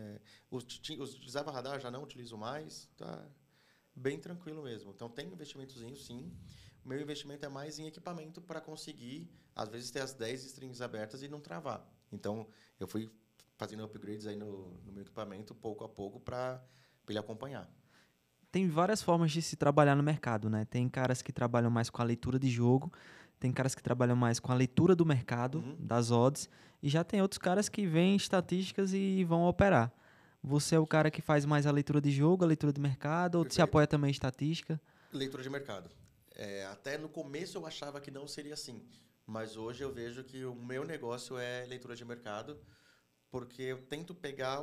Os Java Radar já não utilizo mais, tá bem tranquilo mesmo. Então tem investimentozinho, sim. O meu investimento é mais em equipamento para conseguir, às vezes, ter as 10 strings abertas e não travar. Então eu fui fazendo upgrades aí no meu equipamento, pouco a pouco, para ele acompanhar. Tem várias formas de se trabalhar no mercado, né? Tem caras que trabalham mais com a leitura de jogo, tem caras que trabalham mais com a leitura do mercado, das odds, e já tem outros caras que veem estatísticas e vão operar. Você é o cara que faz mais a leitura de jogo, a leitura de mercado, ou se apoia também em estatística? Leitura de mercado. Até no começo eu achava que não seria assim, mas hoje eu vejo que o meu negócio é leitura de mercado, porque eu tento pegar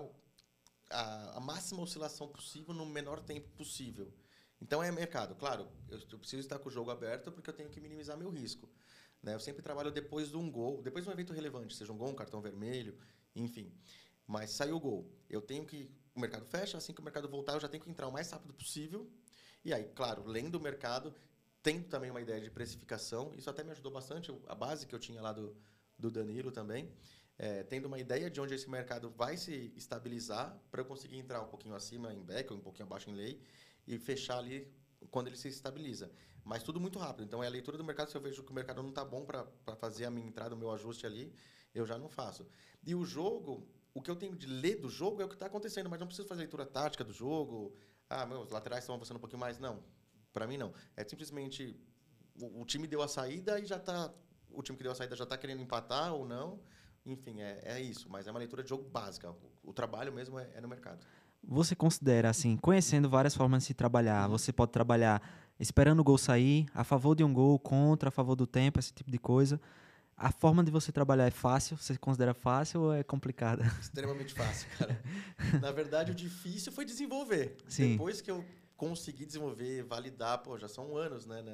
a máxima oscilação possível no menor tempo possível. Então é mercado. Claro, eu preciso estar com o jogo aberto porque eu tenho que minimizar meu risco. Né? Eu sempre trabalho depois de um gol, depois de um evento relevante, seja um gol, um cartão vermelho, enfim. Mas saiu o gol. Eu tenho que... O mercado fecha, assim que o mercado voltar, eu já tenho que entrar o mais rápido possível. E aí, claro, lendo o mercado, tendo também uma ideia de precificação. Isso até me ajudou bastante, a base que eu tinha lá do Danilo também. Tendo uma ideia de onde esse mercado vai se estabilizar para eu conseguir entrar um pouquinho acima em back ou um pouquinho abaixo em lei e fechar ali quando ele se estabiliza. Mas tudo muito rápido. Então, é a leitura do mercado. Se eu vejo que o mercado não está bom para fazer a minha entrada, o meu ajuste ali, eu já não faço. E o jogo, o que eu tenho de ler do jogo é o que está acontecendo, mas não preciso fazer leitura tática do jogo. Os laterais estão avançando um pouquinho mais. Não, para mim não. É simplesmente o time deu a saída e já está... O time que deu a saída já está querendo empatar ou não. Enfim, é isso, mas é uma leitura de jogo básica. O trabalho mesmo é no mercado. Você considera, assim, conhecendo várias formas de se trabalhar, você pode trabalhar esperando o gol sair, a favor de um gol, contra, a favor do tempo, esse tipo de coisa. A forma de você trabalhar é fácil? Você considera fácil ou é complicada? Extremamente fácil, cara. Na verdade, o difícil foi desenvolver. Sim. Depois que eu consegui desenvolver, validar, já são anos, né,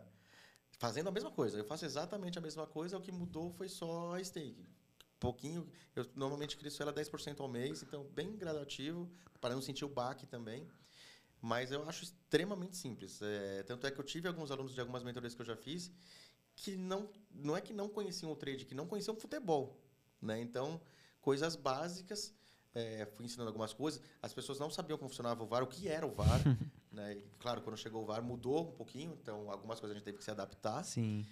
fazendo a mesma coisa. Eu faço exatamente a mesma coisa, o que mudou foi só a stake. Pouquinho, eu normalmente cresço ela 10% ao mês, então bem gradativo, para não sentir o baque também. Mas eu acho extremamente simples. Tanto é que eu tive alguns alunos de algumas mentorias que eu já fiz que não é que não conheciam o trade, que não conheciam o futebol. Né? Então, coisas básicas, fui ensinando algumas coisas. As pessoas não sabiam como funcionava o VAR, o que era o VAR. Né? E, claro, quando chegou o VAR mudou um pouquinho, então algumas coisas a gente teve que se adaptar. Sim.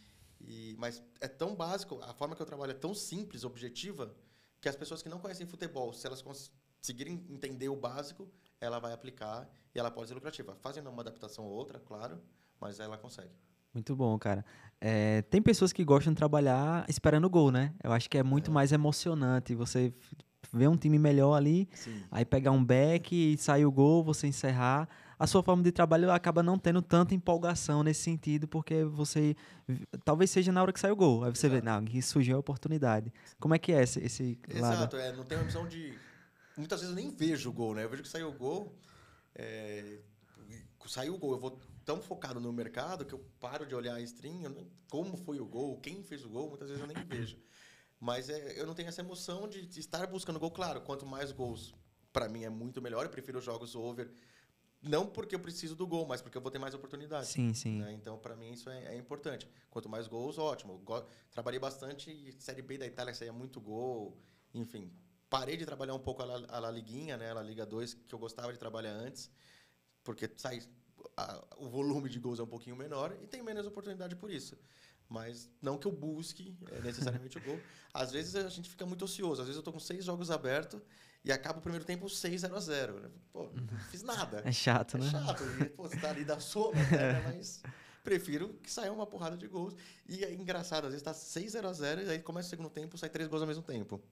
Mas é tão básico, a forma que eu trabalho é tão simples, objetiva, que as pessoas que não conhecem futebol, se elas conseguirem entender o básico, ela vai aplicar e ela pode ser lucrativa. Fazendo uma adaptação ou outra, claro, mas ela consegue. Muito bom, cara. Tem pessoas que gostam de trabalhar esperando o gol, né? Eu acho que é muito mais emocionante você ver um time melhor ali, Sim. Aí pegar um back e sair o gol, você encerrar. A sua forma de trabalho acaba não tendo tanta empolgação nesse sentido, porque você... Talvez seja na hora que sai o gol. Aí você vê, não, aqui surgiu a oportunidade. Como é que é esse lado? Exato, não tem uma opção de... Muitas vezes eu nem vejo o gol, né? Eu vejo que saiu o gol, saiu o gol, eu vou tão focado no mercado que eu paro de olhar a stream, como foi o gol, quem fez o gol, muitas vezes eu nem vejo. Mas eu não tenho essa emoção de estar buscando gol. Claro, quanto mais gols, para mim é muito melhor. Eu prefiro jogos over, não porque eu preciso do gol, mas porque eu vou ter mais oportunidades. Sim, sim. Né? Então, para mim, isso é importante. Quanto mais gols, ótimo. Trabalhei bastante e Série B da Itália saía muito gol. Enfim, parei de trabalhar um pouco a La Liguinha, né? A La Liga 2, que eu gostava de trabalhar antes, porque o volume de gols é um pouquinho menor e tem menos oportunidade por isso. Mas não que eu busque necessariamente o gol. Às vezes a gente fica muito ocioso. Às vezes eu estou com 6 jogos abertos e acaba o primeiro tempo 6-0. Pô, não fiz nada. É chato, né? É chato. E, você tá ali da sono, né? Mas prefiro que saia uma porrada de gols. E é engraçado, às vezes tá 6-0 e aí começa o segundo tempo, sai 3 gols ao mesmo tempo.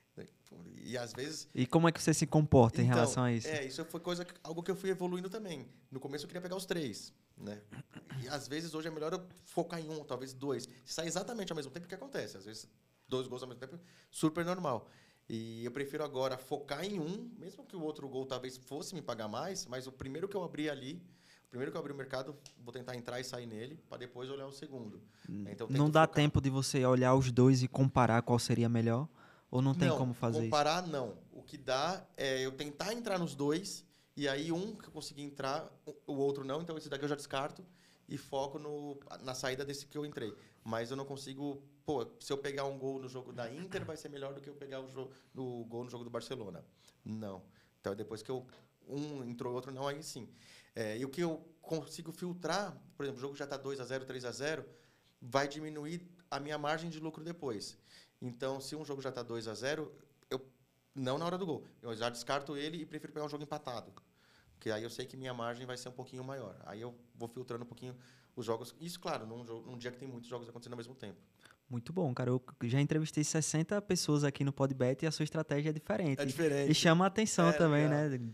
E às vezes... E como é que você se comporta em relação a isso? Isso foi algo que eu fui evoluindo também. No começo eu queria pegar os 3, né? E às vezes hoje é melhor eu focar em 1, talvez 2. Se sai exatamente ao mesmo tempo, o que acontece? Às vezes 2 gols ao mesmo tempo, super normal. E eu prefiro agora focar em um, mesmo que o outro gol talvez fosse me pagar mais, mas o primeiro que eu abri ali, o primeiro que eu abri o mercado, vou tentar entrar e sair nele, para depois olhar o segundo. Então, eu Não tento dá focar. tempo de você olhar os dois e comparar qual seria melhor? Ou não tem Não, como fazer isso? comparar não. O que dá é eu tentar entrar nos dois, e aí um que eu conseguir entrar, o outro não, então esse daqui eu já descarto e foco na saída desse que eu entrei. Mas eu não consigo. Pô, se eu pegar um gol no jogo da Inter, vai ser melhor do que eu pegar o gol no jogo do Barcelona. Não. Então, depois que um entrou e o outro não, aí sim. E o que eu consigo filtrar, por exemplo, o jogo já está 2-0, 3-0, vai diminuir a minha margem de lucro depois. Então, se um jogo já está 2-0, eu não na hora do gol. Eu já descarto ele e prefiro pegar um jogo empatado. Porque aí eu sei que minha margem vai ser um pouquinho maior. Aí eu vou filtrando um pouquinho os jogos. Isso, claro, num dia que tem muitos jogos acontecendo ao mesmo tempo. Muito bom, cara. Eu já entrevistei 60 pessoas aqui no Podbet e a sua estratégia é diferente. É E diferente. chama a atenção também, Legal. né?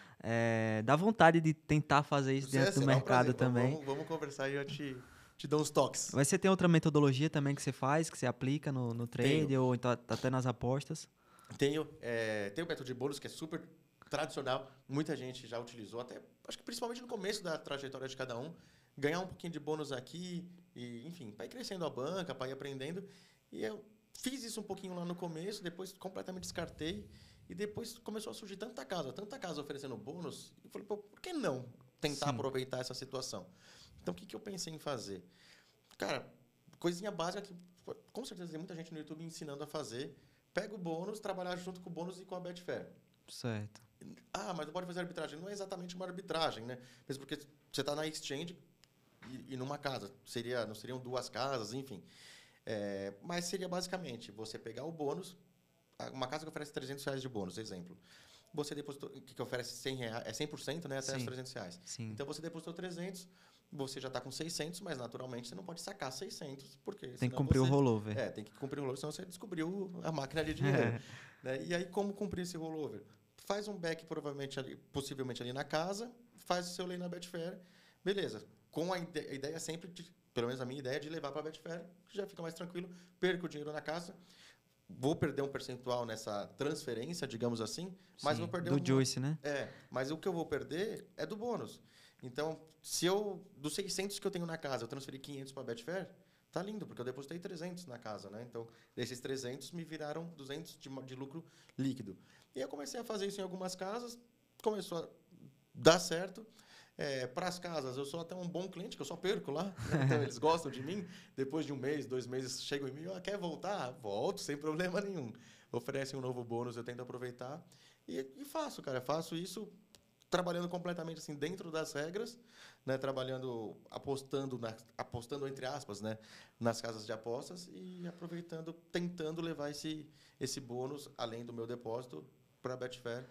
Dá vontade de tentar fazer isso dentro do Será um mercado prazer. também. Vamos conversar e eu te dou uns toques. Mas você tem outra metodologia também que você faz, que você aplica no Tenho. trade ou então até nas apostas? Tenho o método de bônus, que é super tradicional. Muita gente já utilizou, até acho que principalmente no começo da trajetória de cada um. Ganhar um pouquinho de bônus aqui, e enfim, para ir crescendo a banca, para ir aprendendo. E eu fiz isso um pouquinho lá no começo, depois completamente descartei. E depois começou a surgir tanta casa oferecendo bônus. E eu falei, pô, por que não tentar Sim. aproveitar essa situação? Então, o que eu pensei em fazer? Cara, coisinha básica que com certeza tem muita gente no YouTube ensinando a fazer. Pega o bônus, trabalhar junto com o bônus e com a Betfair. Certo. Ah, mas não pode fazer arbitragem. Não é exatamente uma arbitragem, né? Mesmo porque você está na exchange e numa casa. Não seriam duas casas, enfim. Mas seria basicamente você pegar o bônus, uma casa que oferece R$300 de bônus, exemplo. Você depositou, que oferece R$100, é 100%, né? Até os R$300. Sim. Então, você depositou 300, você já está com 600, mas naturalmente você não pode sacar 600, porque Tem que senão cumprir o você... rollover. Tem que cumprir o rollover, senão você descobriu a máquina de dinheiro. Né? E aí, como cumprir esse rollover? Faz um back possivelmente ali na casa, faz o seu lei na Betfair, beleza. Com a ideia sempre, pelo menos a minha ideia, de levar para a Betfair, que já fica mais tranquilo, perco o dinheiro na casa, vou perder um percentual nessa transferência, digamos assim, mas Sim, vou perder do Juice, né? mas o que eu vou perder é do bônus. Então, se dos 600 que eu tenho na casa, eu transferi 500 para a Betfair, tá lindo, porque eu depositei 300 na casa, né? Então, desses 300 me viraram 200 de lucro líquido. E eu comecei a fazer isso em algumas casas, começou a dar certo. Para as casas, eu sou até um bom cliente, que eu só perco lá. Né? Então, eles gostam de mim. Depois de um mês, 2 meses, chegam em mim, quer voltar? Volto, sem problema nenhum. Oferecem um novo bônus, eu tento aproveitar. E faço, cara. Faço isso trabalhando completamente assim, dentro das regras, né? Trabalhando, apostando entre aspas, né? Nas casas de apostas e aproveitando, tentando levar esse bônus, além do meu depósito, para a Betfair.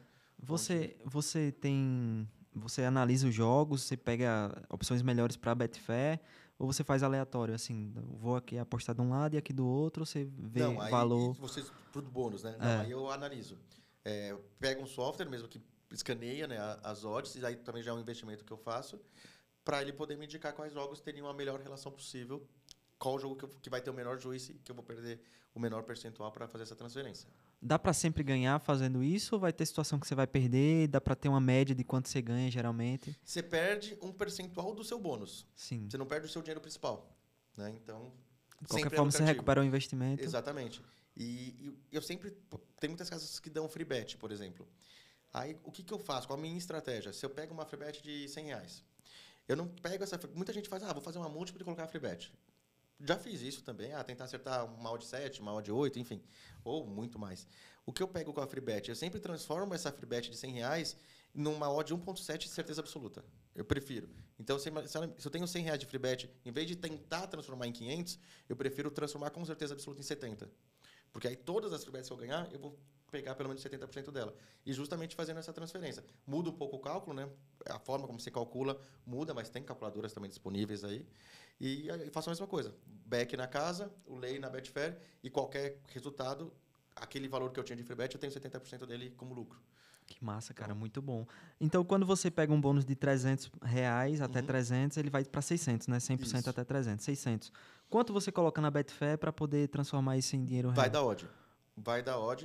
Você analisa os jogos, você pega opções melhores para a Betfair ou você faz aleatório, assim, vou aqui apostar de um lado e aqui do outro, você vê Não, aí valor. vocês pro bônus, né? Não, aí eu analiso. Pego um software mesmo que escaneia, né, as odds, e aí também já é um investimento que eu faço, para ele poder me indicar quais jogos teriam a melhor relação possível, qual jogo que vai ter o menor juízo, que eu vou perder o menor percentual para fazer essa transferência. Dá para sempre ganhar fazendo isso ou vai ter situação que você vai perder? Dá para ter uma média de quanto você ganha geralmente? Você perde um percentual do seu bônus. Sim. Você não perde o seu dinheiro principal, né? Então, De qualquer sempre forma, é você lucrativo. recupera o investimento. Exatamente. E eu sempre... Tem muitas casas que dão free bet, por exemplo. Aí, o que eu faço? Qual a minha estratégia? Se eu pego uma free bet de R$100, eu não pego essa... Muita gente faz, vou fazer uma múltipla e colocar a free bet. Já fiz isso também, tentar acertar uma odd 7, uma odd 8, enfim, ou muito mais. O que eu pego com a free bet? Eu sempre transformo essa free bet de R$100 numa odd 1.7 de certeza absoluta. Eu prefiro. Então, se eu tenho R$100 de free bet, em vez de tentar transformar em 500, eu prefiro transformar com certeza absoluta em 70. Porque aí todas as free bets que eu ganhar, eu vou pegar pelo menos 70% dela. E justamente fazendo essa transferência. Muda um pouco o cálculo, né? A forma como você calcula muda, mas tem calculadoras também disponíveis aí. E aí faço a mesma coisa. Back na casa, o lay na Betfair e qualquer resultado, aquele valor que eu tinha de free bet, eu tenho 70% dele como lucro. Que massa, cara, muito bom. Então, quando você pega um bônus de R$300 até 300, ele vai para 600, né? 100% Isso. até 300, 600. Quanto você coloca na Betfair para poder transformar isso em dinheiro real? Vai da odd.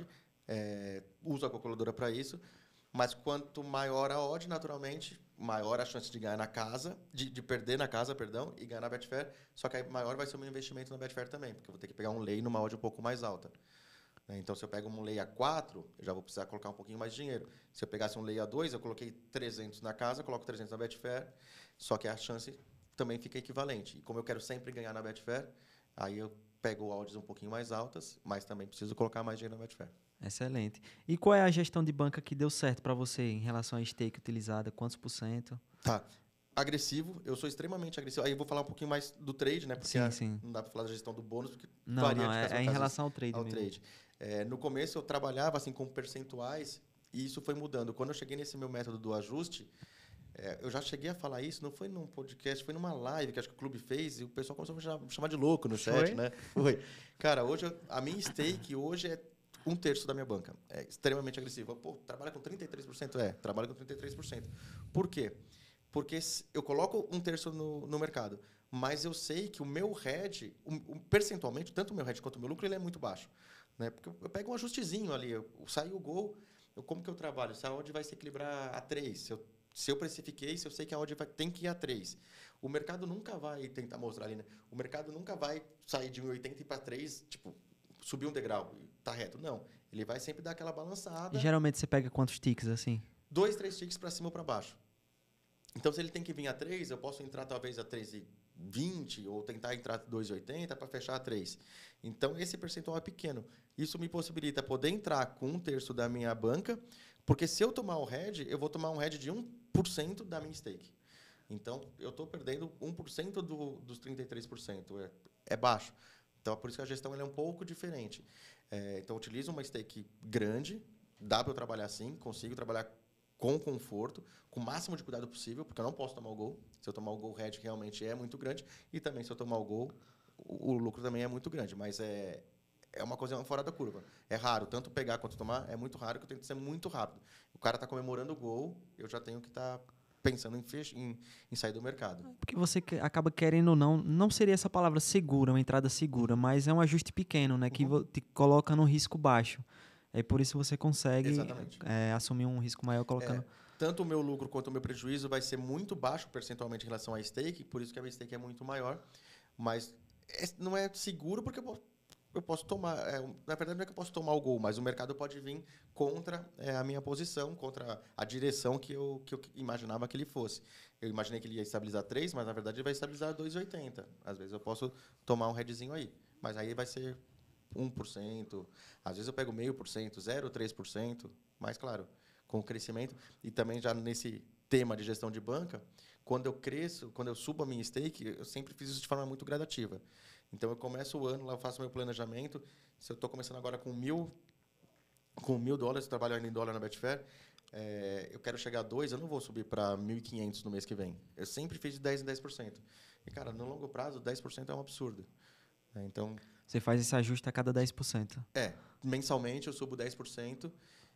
uso a calculadora para isso. Mas quanto maior a odd, naturalmente, maior a chance de ganhar na casa, de perder na casa, perdão, e ganhar na Betfair. Só que aí maior vai ser o meu investimento na Betfair também, porque eu vou ter que pegar um lay numa odd um pouco mais alta. Então, se eu pego um lay a 4, eu já vou precisar colocar um pouquinho mais de dinheiro. Se eu pegasse um lay a 2, eu coloquei 300 na casa, coloco 300 na Betfair, só que a chance também fica equivalente. E como eu quero sempre ganhar na Betfair, aí eu pego odds um pouquinho mais altas, mas também preciso colocar mais dinheiro na Betfair. Excelente. E qual é a gestão de banca que deu certo para você em relação à stake utilizada? Quantos por cento? Tá. Agressivo, eu sou extremamente agressivo. Aí eu vou falar um pouquinho mais do trade, né? Porque Sim. não dá para falar da gestão do bônus, porque Não, varia não, de caso é a em caso relação ao trade mesmo. trade. No começo eu trabalhava assim com percentuais e isso foi mudando. Quando eu cheguei nesse meu método do ajuste, eu já cheguei a falar isso, não foi num podcast, foi numa live que acho que o clube fez e o pessoal começou a me chamar de louco no chat, Foi? né? Foi. Cara, hoje a minha stake hoje é 1/3 da minha banca. É extremamente agressiva. Pô, trabalha com 33%? Trabalha com 33%. Por quê? Porque eu coloco 1/3 no mercado, mas eu sei que o meu hedge, percentualmente, tanto o meu hedge quanto o meu lucro, ele é muito baixo. Né? Porque eu pego um ajustezinho ali, saiu o gol, como que eu trabalho? Se a odd vai se equilibrar a 3, se eu precifiquei, se eu sei que a odd tem que ir a 3. O mercado nunca vai tentar mostrar ali, né? O mercado nunca vai sair de 1,80 e ir para 3, tipo, subir um degrau e tá reto. Não. Ele vai sempre dar aquela balançada. E geralmente você pega quantos ticks assim? 2, 3 ticks para cima ou para baixo. Então, se ele tem que vir a 3, eu posso entrar talvez a 3,20 ou tentar entrar a 2,80 para fechar a 3. Então, esse percentual é pequeno. Isso me possibilita poder entrar com 1/3 da minha banca, porque se eu tomar o hedge, eu vou tomar um hedge de 1% da minha stake. Então, eu estou perdendo 1% dos 33%. É baixo. Então, por isso que a gestão é um pouco diferente. Então, eu utilizo uma stake grande, dá para eu trabalhar assim, consigo trabalhar com conforto, com o máximo de cuidado possível, porque eu não posso tomar o gol. Se eu tomar o gol, o hedge realmente é muito grande. E também, se eu tomar o gol, o lucro também é muito grande. Mas é uma coisa fora da curva. É raro, tanto pegar quanto tomar, é muito raro que eu tenho que ser muito rápido. O cara está comemorando o gol, eu já tenho que estar pensando em sair do mercado. Porque você acaba querendo ou não, não seria essa palavra segura, uma entrada segura, mas é um ajuste pequeno, né, que te coloca num risco baixo. É por isso você consegue assumir um risco maior colocando... Tanto o meu lucro quanto o meu prejuízo vai ser muito baixo percentualmente em relação à stake, por isso que a minha stake é muito maior. Mas não é seguro porque eu posso tomar... na verdade, não é que eu posso tomar o gol, mas o mercado pode vir contra a minha posição, contra a direção que eu imaginava que ele fosse. Eu imaginei que ele ia estabilizar 3, mas, na verdade, ele vai estabilizar 2,80. Às vezes, eu posso tomar um hedgezinho aí. Mas aí vai ser 1%. Às vezes, eu pego 0,5%, 0,3%. Mas, claro, com o crescimento. E também, já nesse tema de gestão de banca, quando eu cresço, quando eu subo a minha stake, eu sempre fiz isso de forma muito gradativa. Então, eu começo o ano, lá eu faço meu planejamento. Se eu estou começando agora com $1.000, eu trabalho ainda em dólar na Betfair, eu quero chegar a 2, eu não vou subir para 1.500 no mês que vem. Eu sempre fiz de 10% em 10%. E, cara, no longo prazo, 10% é um absurdo. Então... Você faz esse ajuste a cada 10%. Mensalmente eu subo 10%.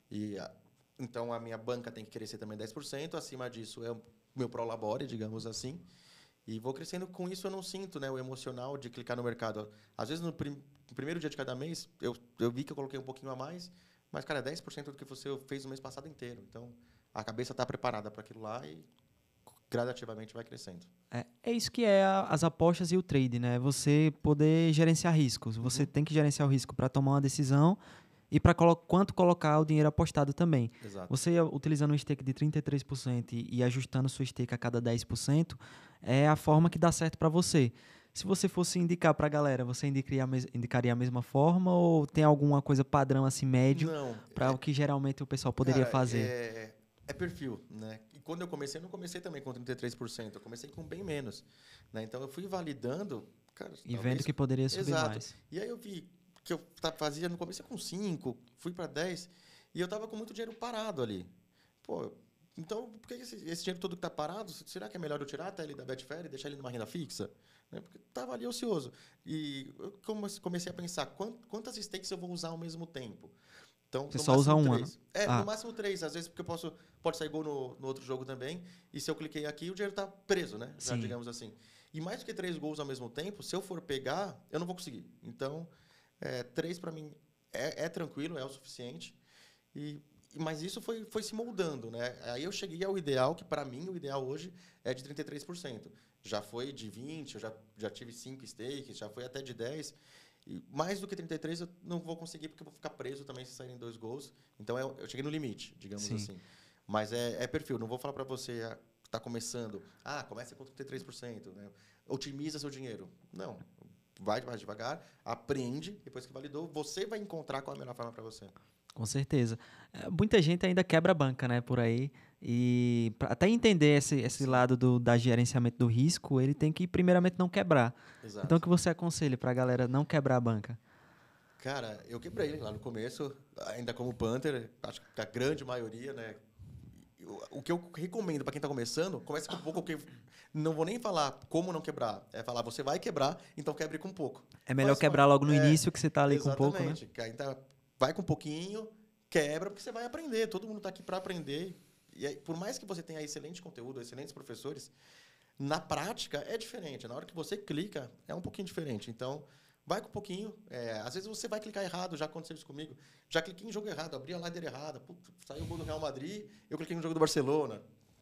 Então, a minha banca tem que crescer também 10%. Acima disso, é o meu prolabore, digamos assim. E vou crescendo. Com isso, eu não sinto, né, o emocional de clicar no mercado. Às vezes, no primeiro dia de cada mês, eu vi que eu coloquei um pouquinho a mais. Mas, cara, é 10% do que você fez no mês passado inteiro. Então, a cabeça está preparada para aquilo lá e gradativamente vai crescendo. É isso que é as apostas e o trade, né? Você poder gerenciar riscos. Você tem que gerenciar o risco para tomar uma decisão e para quanto colocar o dinheiro apostado também. Exato. Você utilizando um stake de 33% e ajustando sua stake a cada 10%, é a forma que dá certo para você. Se você fosse indicar para a galera, você indicaria a mesma forma ou tem alguma coisa padrão assim médio para o que geralmente o pessoal poderia fazer? É perfil, né? E quando eu comecei, não comecei também com 33%, eu comecei com bem menos, né? Então eu fui validando, cara, e vendo que poderia subir mais. E aí eu vi que eu fazia no começo com 5, fui para 10 e eu estava com muito dinheiro parado ali. Pô, então por que esse dinheiro todo que está parado, será que é melhor eu tirar até ele da Betfair e deixar ele numa renda fixa? Né? Porque estava ali ocioso. E eu comecei a pensar, quantas stakes eu vou usar ao mesmo tempo? Então, você só usa uma, 3. No máximo 3. Às vezes, porque pode sair gol no outro jogo também. E se eu cliquei aqui, o dinheiro está preso, né? Já, digamos assim. E mais do que 3 gols ao mesmo tempo, se eu for pegar, eu não vou conseguir. Então, 3 para mim é tranquilo, é o suficiente. Mas isso foi se moldando, né? Aí eu cheguei ao ideal, que para mim o ideal hoje é de 33%. Já foi de 20%, eu já tive 5 stakes, já foi até de 10%. E mais do que 33% eu não vou conseguir, porque eu vou ficar preso também se saírem 2 gols. Então eu cheguei no limite, digamos Sim. assim. Mas é perfil, não vou falar para você que está começando, comece com 33%, né? Otimiza seu dinheiro. Não, vai mais devagar, aprende, depois que validou, você vai encontrar qual é a melhor forma para você. Com certeza. Muita gente ainda quebra a banca, né, por aí. E pra até entender esse lado da gerenciamento do risco, ele tem que, primeiramente, não quebrar. Exato. Então, o que você aconselha para a galera não quebrar a banca? Cara, eu quebrei lá no começo, ainda como punter, acho que a grande maioria, né? O que eu recomendo para quem está começando, comece com pouco, porque não vou nem falar como não quebrar, é falar você vai quebrar, então quebre com pouco. É melhor quebrar logo no início, que você está ali com pouco, né? Exatamente. Então, vai com um pouquinho, quebra, porque você vai aprender. Todo mundo está aqui para aprender. E aí, por mais que você tenha excelente conteúdo, excelentes professores, na prática é diferente. Na hora que você clica, é um pouquinho diferente. Então, vai com um pouquinho. Às vezes você vai clicar errado, já aconteceu isso comigo. Já cliquei em jogo errado, abri a ladder errada. Saiu o gol do Real Madrid, eu cliquei no jogo do Barcelona.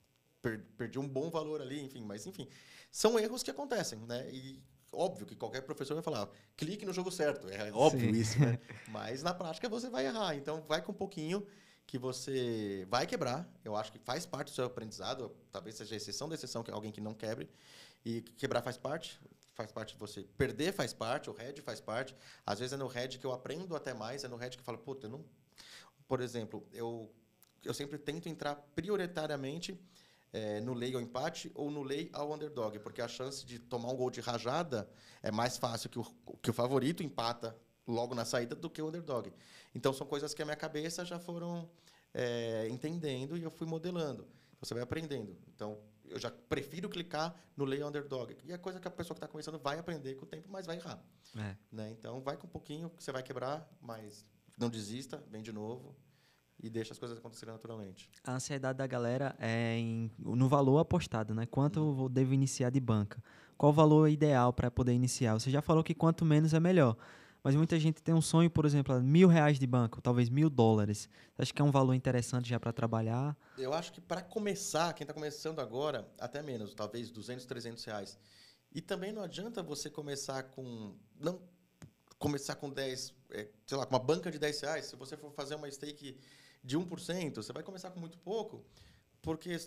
Perdi um bom valor ali, enfim. Mas, enfim, são erros que acontecem, né? E óbvio que qualquer professor vai falar, clique no jogo certo. É óbvio Sim. isso, né? Mas, na prática, você vai errar. Então, vai com um pouquinho que você vai quebrar. Eu acho que faz parte do seu aprendizado. Talvez seja a exceção da exceção, que alguém que não quebre. E quebrar faz parte de você. Perder faz parte, o head faz parte. Às vezes é no head que eu aprendo até mais, é no head que eu falo, puta, eu não... Por exemplo, eu sempre tento entrar prioritariamente no lay ao empate ou no lay ao underdog, porque a chance de tomar um gol de rajada é mais fácil que o favorito empata logo na saída do que o underdog. Então, são coisas que a minha cabeça já foram entendendo e eu fui modelando. Você vai aprendendo. Então, eu já prefiro clicar no lay underdog. E é coisa que a pessoa que está começando vai aprender com o tempo, mas vai errar. Né? Então, vai com um pouquinho, que você vai quebrar, mas não desista, vem de novo e deixa as coisas acontecerem naturalmente. A ansiedade da galera é no valor apostado, né? Quanto eu devo iniciar de banca? Qual o valor ideal para poder iniciar? Você já falou que quanto menos é melhor. Mas muita gente tem um sonho, por exemplo, R$1.000 de banco, talvez $1.000. Acho que é um valor interessante já para trabalhar. Eu acho que para começar, quem está começando agora, até menos, talvez R$200, R$300. E também não adianta você começar com... Não começar com 10, sei lá, com uma banca de R$10. Se você for fazer uma stake de 1%, você vai começar com muito pouco, porque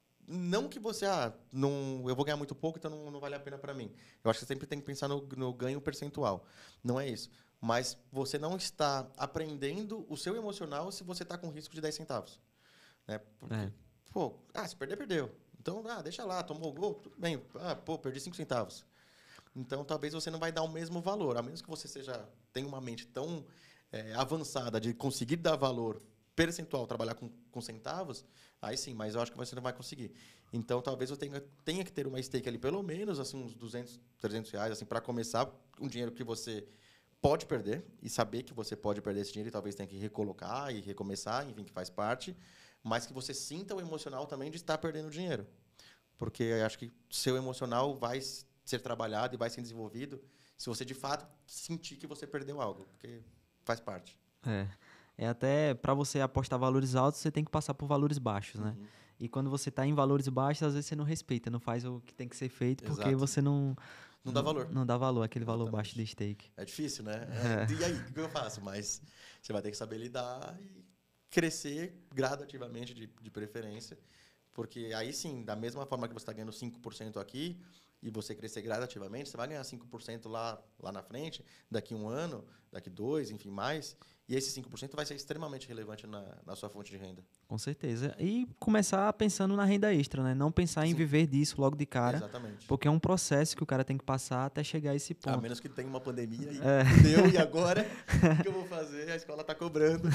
não que você, não, eu vou ganhar muito pouco, então não vale a pena para mim. Eu acho que você sempre tem que pensar no ganho percentual. Não é isso. Mas você não está aprendendo o seu emocional se você está com risco de 10 centavos. Né? Porque, se perder, perdeu. Então, deixa lá, tomou o gol, tudo bem. Perdi 5 centavos. Então, talvez você não vai dar o mesmo valor. A menos que você tenha uma mente tão avançada de conseguir dar valor percentual, trabalhar com centavos, aí sim, mas eu acho que você não vai conseguir. Então, talvez eu tenha que ter uma stake ali, pelo menos assim, uns 200, R$300, assim, para começar, um dinheiro que você pode perder, e saber que você pode perder esse dinheiro, e talvez tenha que recolocar e recomeçar, enfim, que faz parte, mas que você sinta o emocional também de estar perdendo dinheiro. Porque eu acho que seu emocional vai ser trabalhado e vai ser desenvolvido se você, de fato, sentir que você perdeu algo, porque faz parte. Até para você apostar valores altos, você tem que passar por valores baixos, né? E quando você está em valores baixos, às vezes você não respeita, não faz o que tem que ser feito, porque você não dá valor. Não dá valor, aquele valor baixo de stake. É difícil, né? E aí, o que eu faço? Mas você vai ter que saber lidar e crescer gradativamente, de preferência, porque aí sim, da mesma forma que você está ganhando 5% aqui, e você crescer gradativamente, você vai ganhar 5% lá na frente, daqui 1 ano, daqui 2, enfim, mais. E esse 5% vai ser extremamente relevante na sua fonte de renda. Com certeza. E começar pensando na renda extra, né? Não pensar em viver disso logo de cara. Exatamente. Porque é um processo que o cara tem que passar até chegar a esse ponto. A menos que tenha uma pandemia e deu, e agora o que eu vou fazer? A escola está cobrando.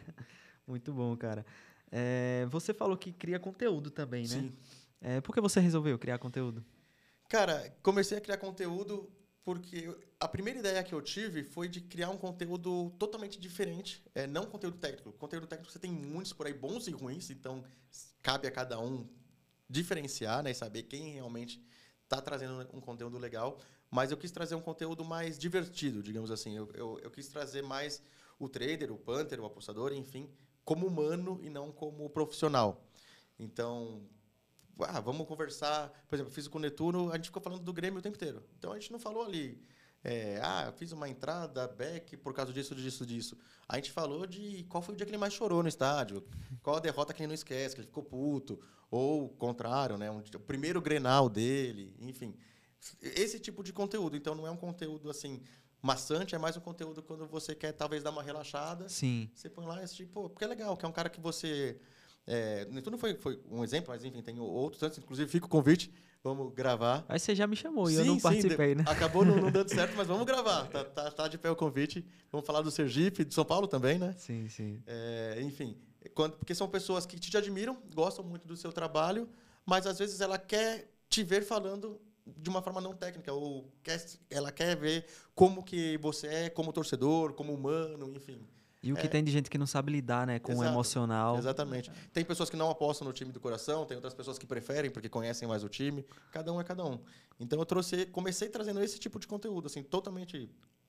Muito bom, cara. Você falou que cria conteúdo também, né? Sim. Por que você resolveu criar conteúdo? Cara, comecei a criar conteúdo porque a primeira ideia que eu tive foi de criar um conteúdo totalmente diferente. Não conteúdo técnico. Conteúdo técnico você tem muitos por aí, bons e ruins, então cabe a cada um diferenciar, né, e saber quem realmente está trazendo um conteúdo legal. Mas eu quis trazer um conteúdo mais divertido, digamos assim. Eu quis trazer mais o trader, o punter, o apostador, enfim, como humano e não como profissional. Então, vamos conversar. Por exemplo, eu fiz com o Netuno, a gente ficou falando do Grêmio o tempo inteiro. Então, a gente não falou ali, eu fiz uma entrada, back, por causa disso. A gente falou de qual foi o dia que ele mais chorou no estádio, qual a derrota que ele não esquece, que ele ficou puto, ou o contrário, né? O primeiro Grenal dele, enfim. Esse tipo de conteúdo. Então, não é um conteúdo, assim, maçante, é mais um conteúdo quando você quer, talvez, dar uma relaxada. Sim. Você põe lá e assiste, porque é legal, que é um cara que você... Netuno foi um exemplo, mas, enfim, tem outros tantos. Inclusive, fica o convite, vamos gravar. Aí você já me chamou e sim, eu não participei, né? Acabou não dando certo, mas vamos gravar. Tá de pé o convite. Vamos falar do Sergipe, de São Paulo também, né? Sim, sim. Enfim, porque são pessoas que te admiram, gostam muito do seu trabalho, mas, às vezes, ela quer te ver falando de uma forma não técnica, ou ela quer ver como que você é como torcedor, como humano, enfim. E o que tem de gente que não sabe lidar, né, com o emocional. Exatamente. Tem pessoas que não apostam no time do coração, tem outras pessoas que preferem porque conhecem mais o time. Cada um é cada um. Então eu comecei trazendo esse tipo de conteúdo, assim, totalmente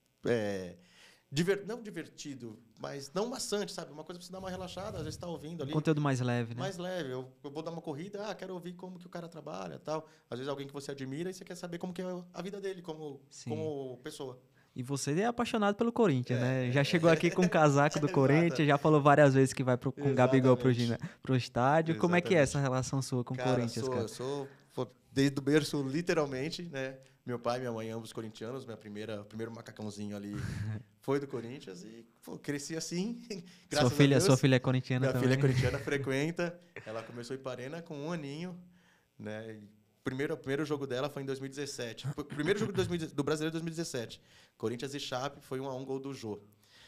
não divertido, mas não maçante, sabe? Uma coisa pra você dar uma relaxada, às vezes está ouvindo ali. Conteúdo mais leve, né? Mais leve. Eu vou dar uma corrida, quero ouvir como que o cara trabalha, tal. Às vezes alguém que você admira e você quer saber como que é a vida dele como pessoa. E você é apaixonado pelo Corinthians, né? Já chegou aqui com o casaco do Corinthians, já falou várias vezes que vai com o Gabigol pro estádio. Exatamente. Como é que é essa relação sua com o Corinthians, cara? Eu sou desde o berço, literalmente, né? Meu pai e minha mãe, ambos corintianos. Primeiro macacãozinho ali foi do Corinthians e cresci assim, graças a Deus. Sua filha é corintiana também? Minha filha é corintiana, frequenta. Ela começou em Iparena com 1 aninho, né? O primeiro jogo dela foi em 2017. O primeiro jogo do Brasileiro de 2017. Corinthians e Chape, foi 1-1, gol do Jô.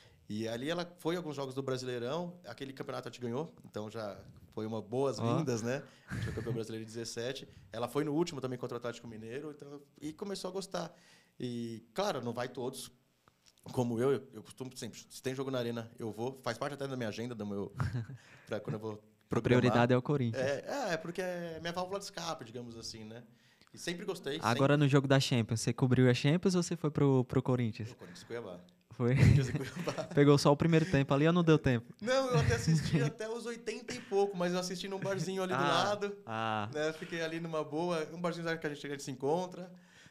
E ali ela foi a alguns jogos do Brasileirão. Aquele campeonato a gente ganhou, então já foi uma boas-vindas, né? Foi campeão brasileiro de 17. Ela foi no último também contra o Atlético Mineiro, e começou a gostar. E, claro, não vai todos. Como eu costumo sempre, se tem jogo na Arena, eu vou. Faz parte até da minha agenda, para quando eu vou programar. Prioridade é o Corinthians. Porque é minha válvula de escape, digamos assim, né? E sempre gostei. Agora no jogo da Champions, você cobriu a Champions ou você foi pro Corinthians? O Corinthians e Cuiabá. Foi? Pegou só o primeiro tempo ali ou não deu tempo? Não, eu até assisti até os 80 e pouco, mas eu assisti num barzinho ali do lado. Né? Fiquei ali numa boa, um barzinho que a gente se encontra.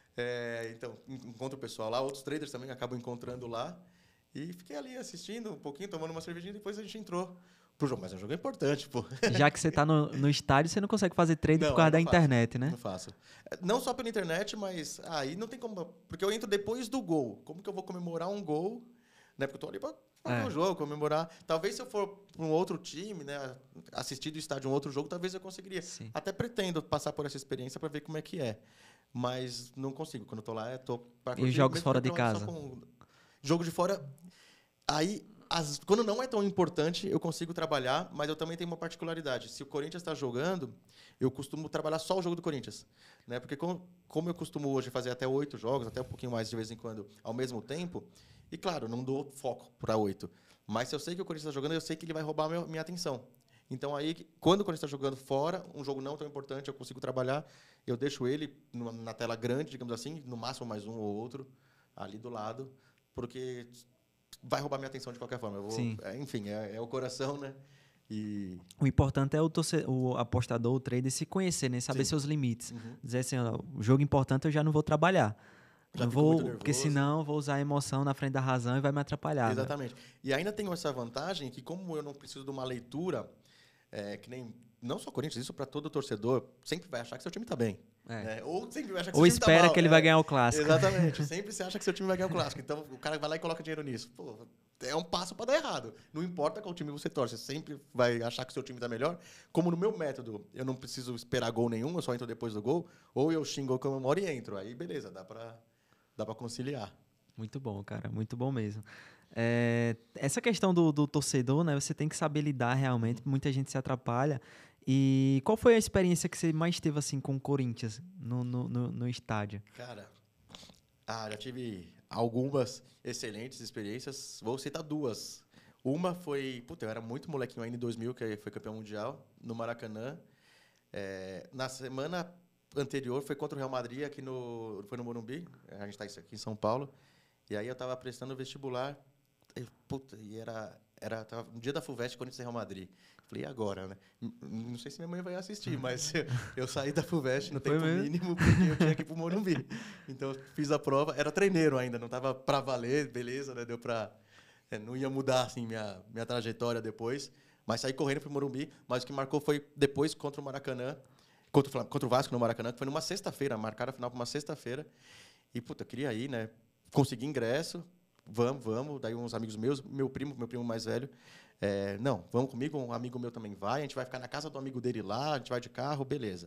Então, encontro o pessoal lá, outros traders também acabam encontrando lá. E fiquei ali assistindo um pouquinho, tomando uma cervejinha, e depois a gente entrou pro jogo. Mas é um jogo importante, pô. Já que você tá no estádio, você não consegue fazer trade por causa da internet, né? Não faço. Não só pela internet, mas aí não tem como... Porque eu entro depois do gol. Como que eu vou comemorar um gol? Né? Porque eu tô ali pra ver o jogo, comemorar. Talvez se eu for para um outro time, né, assistir do estádio um outro jogo, talvez eu conseguiria. Sim. Até pretendo passar por essa experiência para ver como é que é. Mas não consigo. Quando eu tô lá, E jogos fora de casa? Jogo de fora... Aí... Quando não é tão importante, eu consigo trabalhar, mas eu também tenho uma particularidade. Se o Corinthians está jogando, eu costumo trabalhar só o jogo do Corinthians. Né? Porque como eu costumo hoje fazer até 8 jogos, até um pouquinho mais de vez em quando, ao mesmo tempo, e claro, não dou foco para 8. Mas se eu sei que o Corinthians está jogando, eu sei que ele vai roubar minha atenção. Então, aí, quando o Corinthians está jogando fora, um jogo não tão importante, eu consigo trabalhar, eu deixo ele na tela grande, digamos assim, no máximo mais um ou outro, ali do lado, porque... vai roubar minha atenção de qualquer forma. Enfim, é o coração, né? E... O importante é o apostador, o trader, se conhecer, né? Saber seus limites. Uhum. Dizer assim, o jogo importante eu já não vou trabalhar. Já vou, porque senão eu vou usar a emoção na frente da razão e vai me atrapalhar. Exatamente. Né? E ainda tenho essa vantagem que, como eu não preciso de uma leitura, que nem... Não só Corinthians, isso para todo torcedor, sempre vai achar que seu time está bem. Né? Ou sempre vai achar que seu time está mal. Ou espera que ele vai ganhar o clássico. Exatamente. Sempre você acha que seu time vai ganhar o clássico. Então, o cara vai lá e coloca dinheiro nisso. Pô, é um passo para dar errado. Não importa qual time você torce, você sempre vai achar que seu time está melhor. Como no meu método, eu não preciso esperar gol nenhum, eu só entro depois do gol. Ou eu xingo ou comemoro e entro. Aí, beleza, dá para conciliar. Muito bom, cara. Muito bom mesmo. Essa questão do torcedor, né? Você tem que saber lidar realmente. Muita gente se atrapalha. E qual foi a experiência que você mais teve assim com o Corinthians no estádio? Cara, já tive algumas excelentes experiências. Vou citar 2. Uma foi... eu era muito molequinho ainda em 2000, que foi campeão mundial, no Maracanã. Na semana anterior foi contra o Real Madrid, foi no Morumbi. A gente está aqui em São Paulo. E aí eu estava prestando vestibular. Puta, e tava no dia da FUVEST, Corinthians e Real Madrid. Falei, e agora, né? Não sei se minha mãe vai assistir, mas eu saí da FUVEST no tempo mínimo porque eu tinha que ir pro Morumbi. Então, eu fiz a prova, era treineiro ainda, não tava pra valer, beleza, né? Deu pra... não ia mudar, assim, minha trajetória depois, mas saí correndo pro Morumbi, mas o que marcou foi depois contra o Maracanã, contra o Vasco no Maracanã, que foi numa sexta-feira, marcaram a final para uma sexta-feira, e, puta, eu queria ir, né? Consegui ingresso, vamos. Daí uns amigos meus, meu primo mais velho, não, vamos comigo, um amigo meu também vai, a gente vai ficar na casa do amigo dele lá, a gente vai de carro, beleza.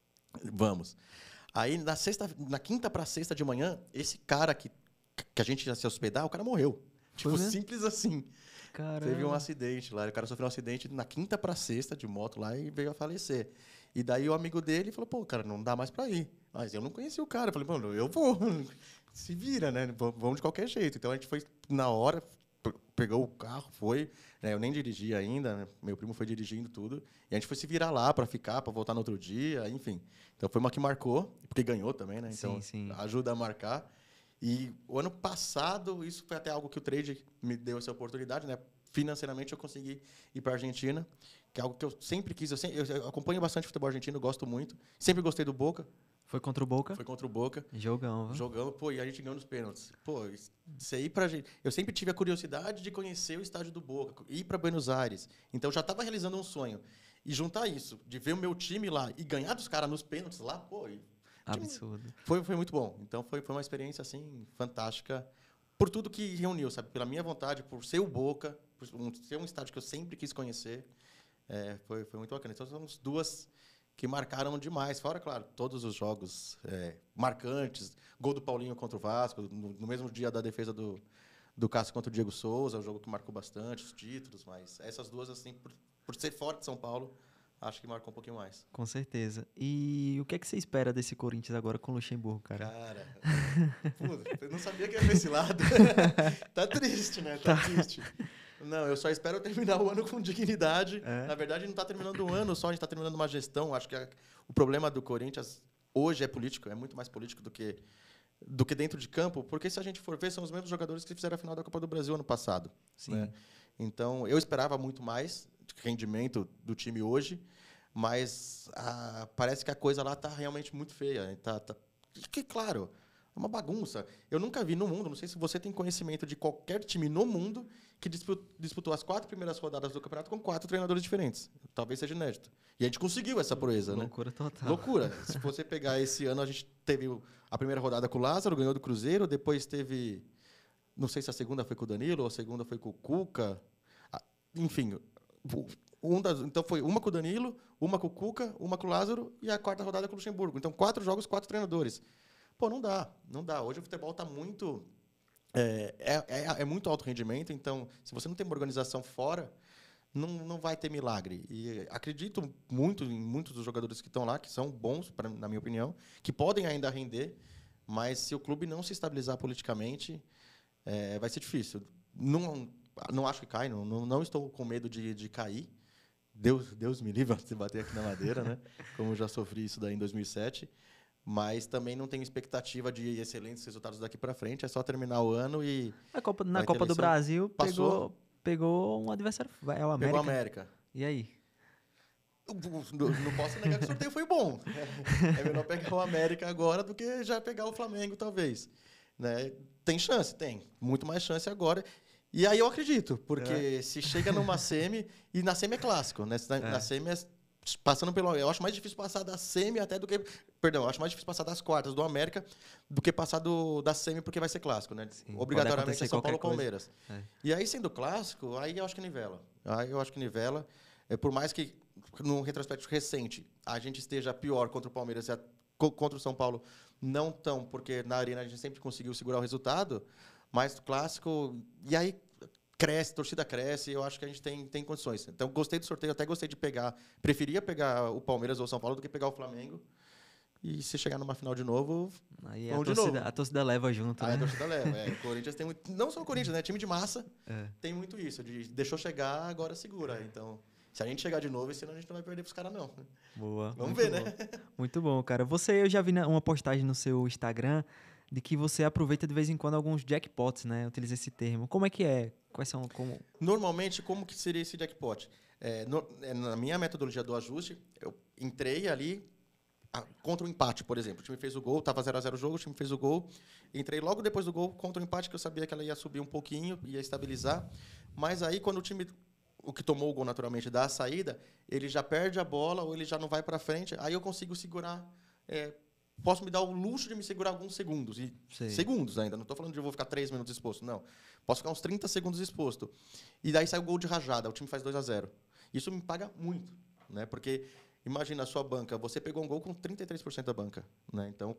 Vamos. Aí, na quinta para sexta de manhã, esse cara que a gente ia se hospedar, o cara morreu. Tipo, simples assim. Caramba. Teve um acidente lá, o cara sofreu um acidente na quinta para sexta de moto lá e veio a falecer. E daí o amigo dele falou, pô, cara, não dá mais para ir. Mas eu não conheci o cara. Eu falei, mano, eu vou. Se vira, né? Vamos de qualquer jeito. Então a gente foi na hora, pegou o carro, foi. Né? Eu nem dirigi ainda, né? Meu primo foi dirigindo tudo. E a gente foi se virar lá para ficar, para voltar no outro dia, enfim. Então foi uma que marcou, porque ganhou também, né? Então sim. Ajuda a marcar. E o ano passado, isso foi até algo que o trade me deu essa oportunidade, né? Financeiramente eu consegui ir para a Argentina, que é algo que eu sempre quis. Eu acompanho bastante futebol argentino, gosto muito. Sempre gostei do Boca. Foi contra o Boca? Foi contra o Boca. Jogão, viu? Jogão, pô, e a gente ganhou nos pênaltis. Pô, isso aí pra gente... Eu sempre tive a curiosidade de conhecer o estádio do Boca, ir para Buenos Aires. Então, eu já estava realizando um sonho. E juntar isso, de ver o meu time lá e ganhar dos caras nos pênaltis lá, pô... Absurdo. Foi muito bom. Então, foi uma experiência, assim, fantástica. Por tudo que reuniu, sabe? Pela minha vontade, por ser o Boca, por ser um estádio que eu sempre quis conhecer. Foi muito bacana. Então, são as duas que marcaram demais. Fora, claro, todos os jogos marcantes. Gol do Paulinho contra o Vasco, no mesmo dia da defesa do Cássio contra o Diego Souza, um jogo que marcou bastante, os títulos. Mas essas duas, assim, por ser fora de São Paulo, acho que marcou um pouquinho mais. Com certeza. E o que é que você espera desse Corinthians agora com o Luxemburgo, cara? Cara, eu não sabia que ia pra esse lado. Tá triste, né? Tá triste. Não, eu só espero terminar o ano com dignidade. Na verdade, não tá terminando o ano só, a gente tá terminando uma gestão. Acho que o problema do Corinthians hoje é político, é muito mais político do que dentro de campo, porque se a gente for ver, são os mesmos jogadores que fizeram a final da Copa do Brasil ano passado. Sim. Né? Então, eu esperava muito mais de rendimento do time hoje, mas parece que a coisa lá tá realmente muito feia. Que, claro, é uma bagunça. Eu nunca vi no mundo, não sei se você tem conhecimento de qualquer time no mundo que disputou as 4 primeiras rodadas do campeonato com 4 treinadores diferentes. Talvez seja inédito. E a gente conseguiu essa proeza, Loucura né? total. Loucura. Se você pegar esse ano, a gente teve a primeira rodada com o Lázaro, ganhou do Cruzeiro, depois teve... Não sei se a segunda foi com o Danilo ou a segunda foi com o Cuca. Enfim, então foi uma com o Danilo, uma com o Cuca, uma com o Lázaro e a quarta rodada com o Luxemburgo. Então, 4 jogos, 4 treinadores. Pô, não dá. Hoje o futebol está muito... É muito alto rendimento, então, se você não tem uma organização fora, não vai ter milagre. E acredito muito em muitos dos jogadores que estão lá, que são bons, na minha opinião, que podem ainda render, mas se o clube não se estabilizar politicamente, vai ser difícil. Não acho que cai, não estou com medo de cair. Deus me livre de bater aqui na madeira, né? Como eu já sofri isso daí em 2007. Mas também não tenho expectativa de excelentes resultados daqui para frente. É só terminar o ano e... Na Copa do Brasil, passou, pegou um adversário. É o América. Pegou o América. E aí? Não posso negar que o sorteio foi bom. É melhor pegar o América agora do que já pegar o Flamengo, talvez. Né? Tem chance? Tem. Muito mais chance agora. E aí eu acredito, porque se chega numa semi... E na semi é clássico, né? Na semi passando pelo... Eu acho mais difícil passar da semi até do que... Perdão, eu acho mais difícil passar das quartas do América do que passar da semi, porque vai ser clássico, né? Sim, obrigatoriamente é São Paulo ou Palmeiras. E aí, sendo clássico, aí eu acho que nivela. Por mais que, num retrospecto recente, a gente esteja pior contra o Palmeiras e contra o São Paulo, não tão, porque na Arena a gente sempre conseguiu segurar o resultado, mas clássico... E aí... torcida cresce, eu acho que a gente tem condições. Então, gostei do sorteio, até gostei de pegar. Preferia pegar o Palmeiras ou o São Paulo do que pegar o Flamengo. E se chegar numa final de novo, aí a torcida leva junto, aí né? A torcida leva. O Corinthians tem muito... Não só o Corinthians, né? Time de massa tem muito isso. Deixou chegar, agora segura. Então, se a gente chegar de novo, esse ano a gente não vai perder pros caras, não. Boa. Vamos ver, bom. né? Muito bom, cara. Eu já vi uma postagem no seu Instagram de que você aproveita de vez em quando alguns jackpots, né? Utiliza esse termo. Como é que é? Quais são como... Normalmente, como que seria esse jackpot? Na minha metodologia do ajuste, eu entrei ali contra o empate, por exemplo. O time fez o gol, estava 0-0 o jogo, o time fez o gol. Entrei logo depois do gol contra o empate, que eu sabia que ela ia subir um pouquinho, ia estabilizar. Mas aí, quando o que tomou o gol naturalmente dá a saída, ele já perde a bola ou ele já não vai para frente, aí eu consigo segurar... posso me dar o luxo de me segurar alguns segundos. Segundos ainda. Não estou falando de eu vou ficar 3 minutos exposto, não. Posso ficar uns 30 segundos exposto. E daí sai o gol de rajada, o time faz 2-0. Isso me paga muito, né? Porque imagina a sua banca, você pegou um gol com 33% da banca, né? Então,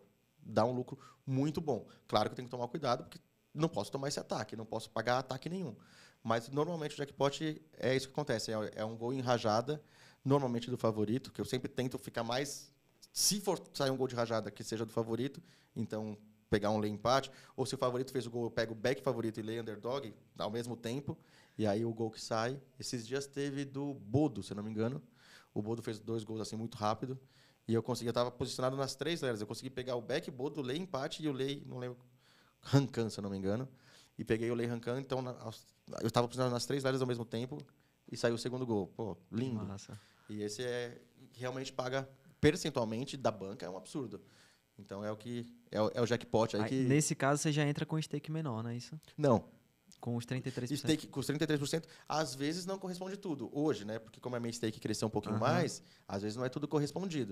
dá um lucro muito bom. Claro que eu tenho que tomar cuidado, porque não posso tomar esse ataque, não posso pagar ataque nenhum. Mas, normalmente, o jackpot é isso que acontece. É um gol em rajada, normalmente do favorito, que eu sempre tento ficar mais... Se for sair um gol de rajada que seja do favorito, então pegar um lay empate, ou se o favorito fez o gol, eu pego o back favorito e lay underdog ao mesmo tempo, e aí o gol que sai. Esses dias teve do Bodo, se não me engano. O Bodo fez 2 gols assim muito rápido, e eu estava posicionado nas 3 leras. Eu consegui pegar o back, Bodo, o lay empate e o lay, não lembro, Rancan, se não me engano. E peguei o lay Rancan, então eu estava posicionado nas 3 leras ao mesmo tempo e saiu o segundo gol. Pô, lindo. Massa. E esse realmente paga percentualmente da banca, é um absurdo. Então é o jackpot aí que... Nesse caso, você já entra com stake menor, não é isso? Não. Com os 33%. Stake com os 33%, às vezes não corresponde tudo. Hoje, né? Porque como a minha stake cresceu um pouquinho mais, às vezes não é tudo correspondido.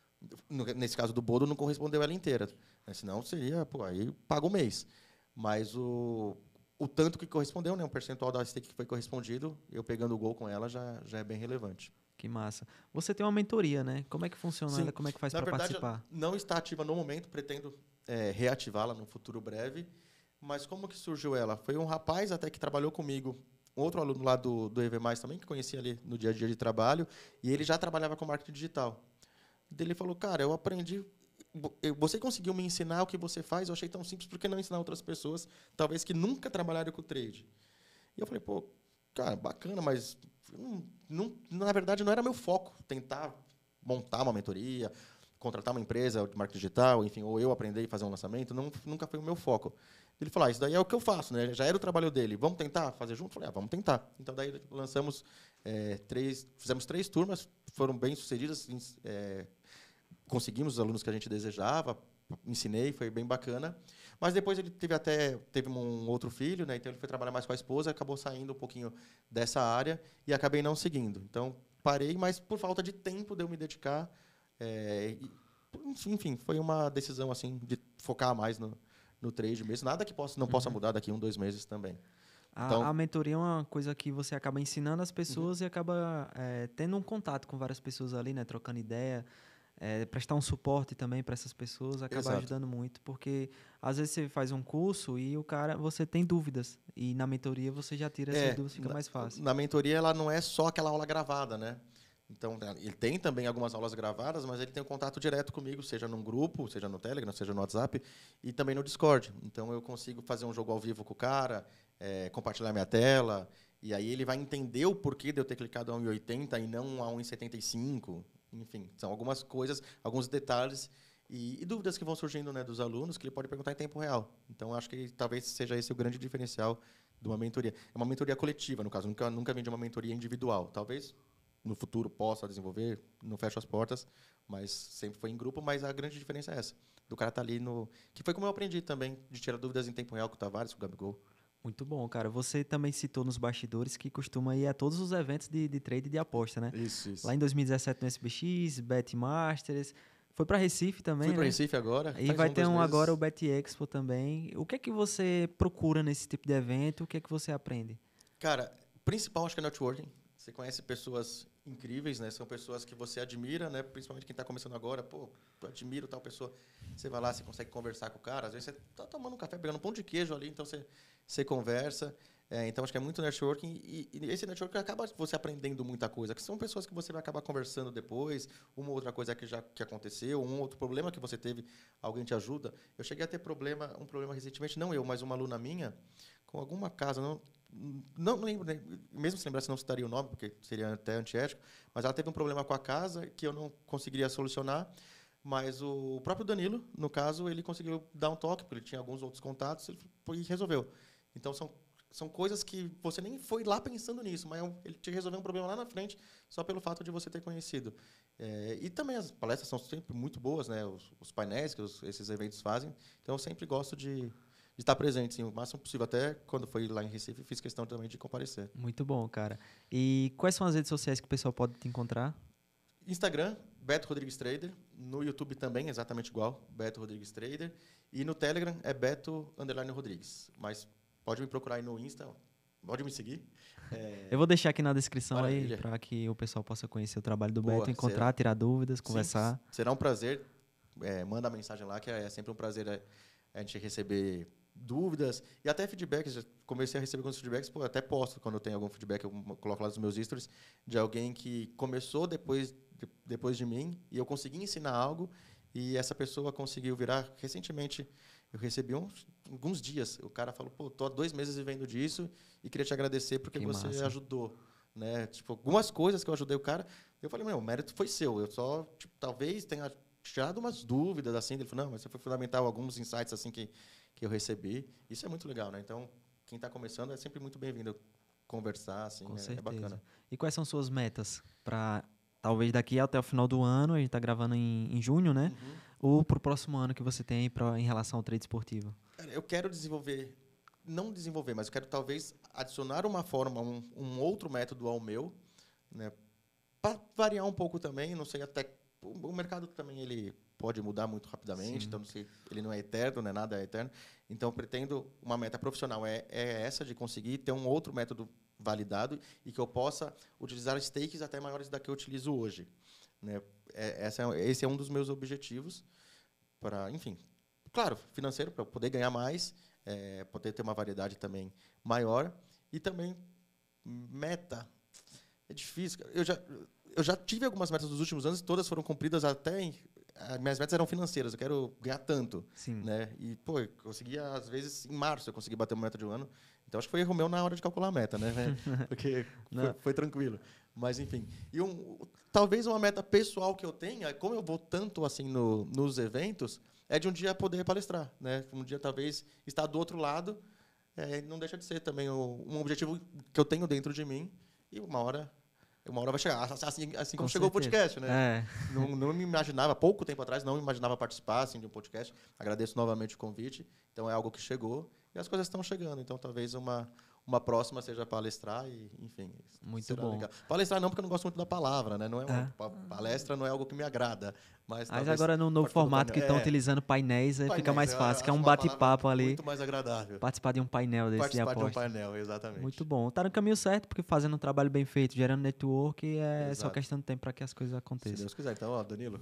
Nesse caso do Bodo, não correspondeu ela inteira. Senão seria, aí paga o mês. Mas o tanto que correspondeu, né? Um percentual da stake que foi correspondido, eu pegando o gol com ela já é bem relevante. Que massa. Você tem uma mentoria, né? Como é que funciona ela? Como é que faz para participar? Não está ativa no momento, pretendo reativá-la no futuro breve. Mas como que surgiu ela? Foi um rapaz até que trabalhou comigo, outro aluno lá do EV+, também, que conhecia ali no dia a dia de trabalho, e ele já trabalhava com marketing digital. Ele falou, cara, eu aprendi... Você conseguiu me ensinar o que você faz, eu achei tão simples, por que não ensinar outras pessoas, talvez que nunca trabalharam com trade? E eu falei, cara, bacana, mas... na verdade, não era meu foco tentar montar uma mentoria, contratar uma empresa de marketing digital, enfim, ou eu aprender e fazer um lançamento, nunca foi o meu foco. Ele falou, isso daí é o que eu faço, né? Já era o trabalho dele, vamos tentar fazer junto? Eu falei, vamos tentar. Então, daí lançamos fizemos 3 turmas, foram bem sucedidas, conseguimos os alunos que a gente desejava, ensinei, foi bem bacana. Mas depois ele teve um outro filho, né? Então ele foi trabalhar mais com a esposa, acabou saindo um pouquinho dessa área e acabei não seguindo. Então parei, mas por falta de tempo de eu me dedicar. Enfim, foi uma decisão assim de focar mais no trade mesmo. Nada que não possa mudar daqui 1, 2 meses também. Então, a mentoria é uma coisa que você acaba ensinando as pessoas e acaba tendo um contato com várias pessoas ali, né? Trocando ideia. Prestar um suporte também para essas pessoas acaba ajudando muito, porque às vezes você faz um curso e você tem dúvidas, e na mentoria você já tira essas dúvidas, fica mais fácil. Na mentoria ela não é só aquela aula gravada, né? Então, ele tem também algumas aulas gravadas, mas ele tem um contato direto comigo, seja num grupo, seja no Telegram, seja no WhatsApp, e também no Discord. Então, eu consigo fazer um jogo ao vivo com o cara, compartilhar minha tela, e aí ele vai entender o porquê de eu ter clicado a 1,80 e não a 1,75. Enfim, são algumas coisas, alguns detalhes e dúvidas que vão surgindo, né, dos alunos, que ele pode perguntar em tempo real. Então, acho que talvez seja esse o grande diferencial de uma mentoria. É uma mentoria coletiva, no caso. Nunca vim de uma mentoria individual. Talvez no futuro possa desenvolver, não fecho as portas, mas sempre foi em grupo. Mas a grande diferença é essa, do cara estar ali que foi como eu aprendi também, de tirar dúvidas em tempo real com o Tavares, com o Gabigol. Muito bom, cara. Você também citou nos bastidores que costuma ir a todos os eventos de trade e de aposta, né? Isso. Lá em 2017 no SBX, BetMasters. Foi para Recife também, Fui para Recife agora. E vai ter agora o Bet Expo também. O que é que você procura nesse tipo de evento? O que é que você aprende? Cara, principal acho que é networking. Você conhece pessoas incríveis, né? São pessoas que você admira, né? Principalmente quem está começando agora. Pô, eu admiro tal pessoa. Você vai lá, você consegue conversar com o cara. Às vezes você está tomando um café, pegando um pão de queijo ali, então você conversa. Então, acho que é muito networking. E esse networking acaba você aprendendo muita coisa. Que são pessoas que você vai acabar conversando depois. Uma outra coisa que aconteceu, um outro problema que você teve, alguém te ajuda. Eu cheguei a ter um problema recentemente, não eu, mas uma aluna minha, com alguma casa, não lembro, né? Mesmo se lembrasse, não citaria o nome, porque seria até antiético, mas ela teve um problema com a casa que eu não conseguiria solucionar, mas o próprio Danilo, no caso, ele conseguiu dar um toque, porque ele tinha alguns outros contatos e resolveu. Então, são coisas que você nem foi lá pensando nisso, mas ele te resolveu um problema lá na frente só pelo fato de você ter conhecido. E também as palestras são sempre muito boas, né? Os painéis que esses eventos fazem. Então, eu sempre gosto de estar presente, sim, o máximo possível. Até quando foi lá em Recife, fiz questão também de comparecer. Muito bom, cara. E quais são as redes sociais que o pessoal pode te encontrar? Instagram, Beto Rodrigues Trader. No YouTube também, exatamente igual, Beto Rodrigues Trader. E no Telegram é Beto_Rodrigues. Mas pode me procurar aí no Insta, pode me seguir. Eu vou deixar aqui na descrição Maravilha. aí para que o pessoal possa conhecer o trabalho do Boa, Beto, encontrar, tirar dúvidas, conversar. Será um prazer. Manda a mensagem lá, que é sempre um prazer a gente receber dúvidas e até feedbacks. Já comecei a receber alguns feedbacks, até posto quando eu tenho algum feedback, eu coloco lá nos meus stories, de alguém que começou depois de mim e eu consegui ensinar algo e essa pessoa conseguiu virar. Recentemente, eu recebi alguns dias, o cara falou, tô há 2 meses vivendo disso e queria te agradecer porque você ajudou. Né? Tipo, algumas coisas que eu ajudei o cara, eu falei, o mérito foi seu, eu só, talvez tenha tirado umas dúvidas, assim. Ele falou, não, mas você foi fundamental, alguns insights assim que eu recebi. Isso é muito legal, né? Então, quem está começando é sempre muito bem-vindo conversar, assim, Com certeza. bacana. E quais são suas metas para, talvez daqui até o final do ano, a gente está gravando em junho, né? Ou para o próximo ano que você tem aí em relação ao trade esportivo? Cara, eu quero não desenvolver, mas eu quero talvez adicionar uma forma, um outro método ao meu, né? Para variar um pouco também, não sei até... O mercado também ele pode mudar muito rapidamente, Sim. então ele não é eterno, né? Nada é eterno. Então, eu pretendo uma meta profissional é essa de conseguir ter um outro método validado e que eu possa utilizar stakes até maiores da que eu utilizo hoje, né? Esse é um dos meus objetivos para, enfim, claro, financeiro, para eu poder ganhar mais, poder ter uma variedade também maior e também meta. É difícil. Eu já tive algumas metas nos últimos anos, todas foram cumpridas até... Minhas metas eram financeiras, eu quero ganhar tanto. Sim. Né? E, eu conseguia, às vezes, em março, eu consegui bater uma meta de um ano. Então, acho que foi erro meu na hora de calcular a meta, né? Porque foi tranquilo. Mas, enfim. E talvez uma meta pessoal que eu tenha, como eu vou tanto assim nos eventos, é de um dia poder palestrar. Né? Um dia, talvez, estar do outro lado, não deixa de ser também um objetivo que eu tenho dentro de mim. E uma hora vai chegar. Assim como chegou o podcast, né? Não me imaginava, pouco tempo atrás, não me imaginava participar assim, de um podcast. Agradeço novamente o convite. Então, é algo que chegou e as coisas estão chegando. Então, talvez uma próxima seja palestrar e, enfim. Muito bom. Legal. Palestrar não, porque eu não gosto muito da palavra, né? Não é palestra não é algo que me agrada. Mas agora, no novo formato que estão utilizando painéis, fica mais fácil, que é um bate-papo ali. Muito mais agradável. Participar de um painel desse de aposta. Participar de um painel, exatamente. Muito bom. Tá no caminho certo, porque fazendo um trabalho bem feito, gerando network, é só questão de tempo para que as coisas aconteçam. Se Deus quiser. Então, Danilo.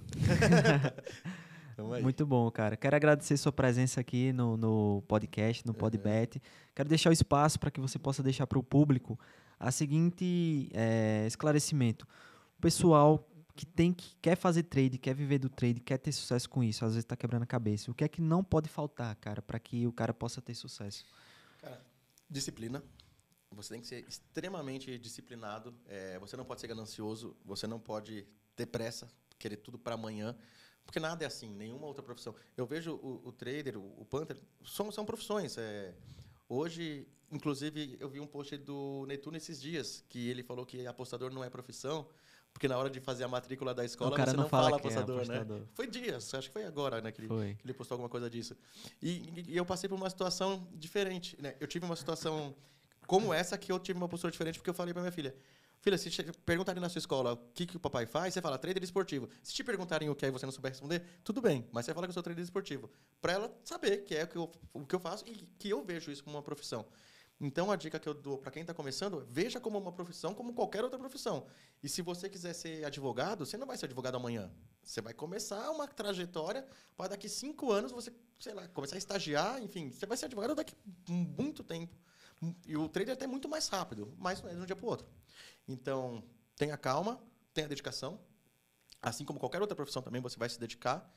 Muito bom, cara. Quero agradecer sua presença aqui no podcast, no PodBet. Quero deixar o espaço para que você possa deixar para o público a seguinte esclarecimento. O pessoal que quer fazer trade, quer viver do trade, quer ter sucesso com isso, às vezes está quebrando a cabeça. O que é que não pode faltar, cara, para que o cara possa ter sucesso? Cara, disciplina. Você tem que ser extremamente disciplinado. Você não pode ser ganancioso. Você não pode ter pressa, querer tudo para amanhã. Porque nada é assim, nenhuma outra profissão. Eu vejo o trader, o punter, são profissões. Hoje, inclusive, eu vi um post do Netuno esses dias, que ele falou que apostador não é profissão, porque na hora de fazer a matrícula da escola, você não fala apostador, né? Foi dias, acho que foi agora, né, que ele postou alguma coisa disso. E eu passei por uma situação diferente, né? Eu tive uma situação como essa, que eu tive uma postura diferente, porque eu falei para minha filha, se te perguntarem na sua escola o que o papai faz, você fala trader esportivo. Se te perguntarem o que é e você não souber responder, tudo bem, mas você fala que eu sou trader esportivo. Para ela saber que é o que eu faço e que eu vejo isso como uma profissão. Então, a dica que eu dou para quem está começando, veja como uma profissão, como qualquer outra profissão. E se você quiser ser advogado, você não vai ser advogado amanhã. Você vai começar uma trajetória para daqui 5 anos você, começar a estagiar, enfim, você vai ser advogado daqui muito tempo. E o trader é até muito mais rápido, mas não é de um dia para o outro. Então, tenha calma, tenha dedicação. Assim como qualquer outra profissão também, você vai se dedicar.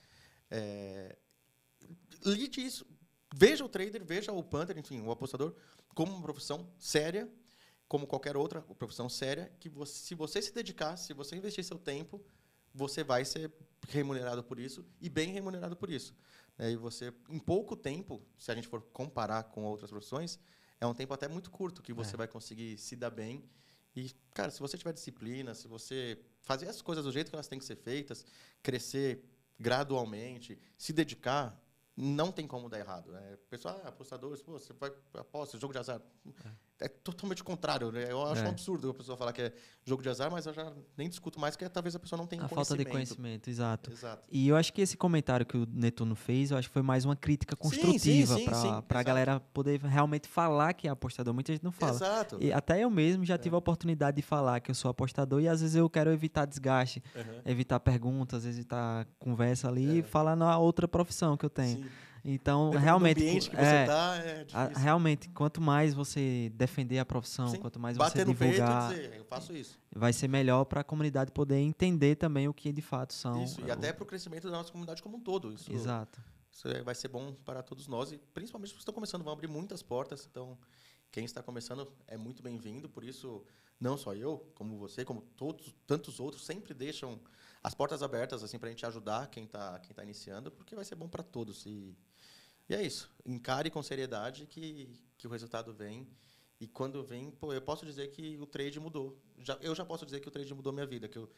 Lide isso. Veja o trader, veja o punter, enfim, o apostador, como uma profissão séria, como qualquer outra profissão séria, que se você se dedicar, se você investir seu tempo, você vai ser remunerado por isso e bem remunerado por isso. E você, em pouco tempo, se a gente for comparar com outras profissões, é um tempo até muito curto que você vai conseguir se dar bem. E, cara, se você tiver disciplina, se você fazer as coisas do jeito que elas têm que ser feitas, crescer gradualmente, se dedicar, não tem como dar errado. Pessoal, apostadores, pô, você vai aposta, jogo de azar. É totalmente contrário, né? Eu acho um absurdo a pessoa falar que é jogo de azar, mas eu já nem discuto mais, porque talvez a pessoa não tenha A conhecimento. falta de conhecimento, exato. Exato. E eu acho que esse comentário que o Netuno fez, eu acho que foi mais uma crítica construtiva para a galera poder realmente falar que é apostador. Muita gente não fala. Exato. E até eu mesmo já tive a oportunidade de falar que eu sou apostador e às vezes eu quero evitar desgaste, evitar perguntas, evitar conversa ali e falar na outra profissão que eu tenho. Sim. Então, dependendo realmente, do ambiente que você tá, é difícil. Realmente, quanto mais você defender a profissão, quanto mais bater você divulgar, no peito e dizer, eu faço isso. Vai ser melhor para a comunidade poder entender também o que de fato são. Isso, e até para o crescimento da nossa comunidade como um todo. Exato. Isso vai ser bom para todos nós e principalmente os que estão começando, vão abrir muitas portas. Então, quem está começando é muito bem-vindo. Por isso, não só eu, como você, como tantos outros, sempre deixam as portas abertas assim, para a gente ajudar quem tá iniciando, porque vai ser bom para todos. E é isso. Encare com seriedade que o resultado vem. E quando vem, pô, eu posso dizer que o trade mudou. Eu já posso dizer que o trade mudou minha vida. Que eu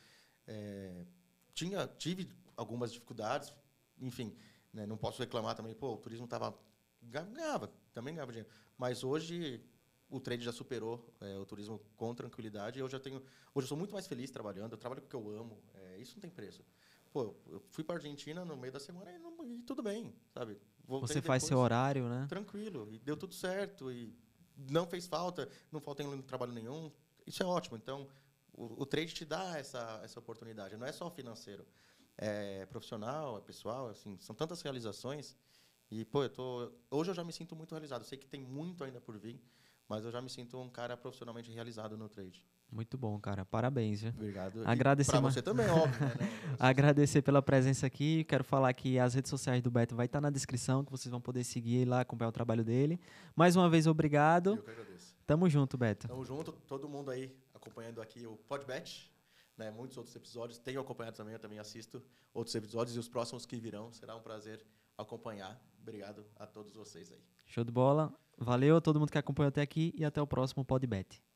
tive algumas dificuldades, enfim, né, não posso reclamar também. Pô, o turismo também ganhava dinheiro. Mas hoje o trade já superou o turismo com tranquilidade. Hoje eu sou muito mais feliz trabalhando. Eu trabalho com o que eu amo. Isso não tem preço. Pô, eu fui para a Argentina no meio da semana e tudo bem, sabe? Você faz seu horário, né? Tranquilo, e deu tudo certo, e não fez falta, não faltei no trabalho nenhum. Isso é ótimo. Então, o trade te dá essa oportunidade. Não é só financeiro, é profissional, é pessoal, assim, são tantas realizações. E, pô, hoje eu já me sinto muito realizado. Eu sei que tem muito ainda por vir, mas eu já me sinto um cara profissionalmente realizado no trade. Muito bom, cara. Parabéns, viu? Obrigado. Agradecer para você também, óbvio. Né? Agradecer pela presença aqui. Quero falar que as redes sociais do Beto vai estar na descrição, que vocês vão poder seguir lá, acompanhar o trabalho dele. Mais uma vez, obrigado. Eu que agradeço. Tamo junto, Beto. Tamo junto. Todo mundo aí acompanhando aqui o PodBet. Né? Muitos outros episódios. Tenho acompanhado também, eu também assisto outros episódios e os próximos que virão. Será um prazer acompanhar. Obrigado a todos vocês aí. Show de bola. Valeu a todo mundo que acompanhou até aqui e até o próximo PodBet.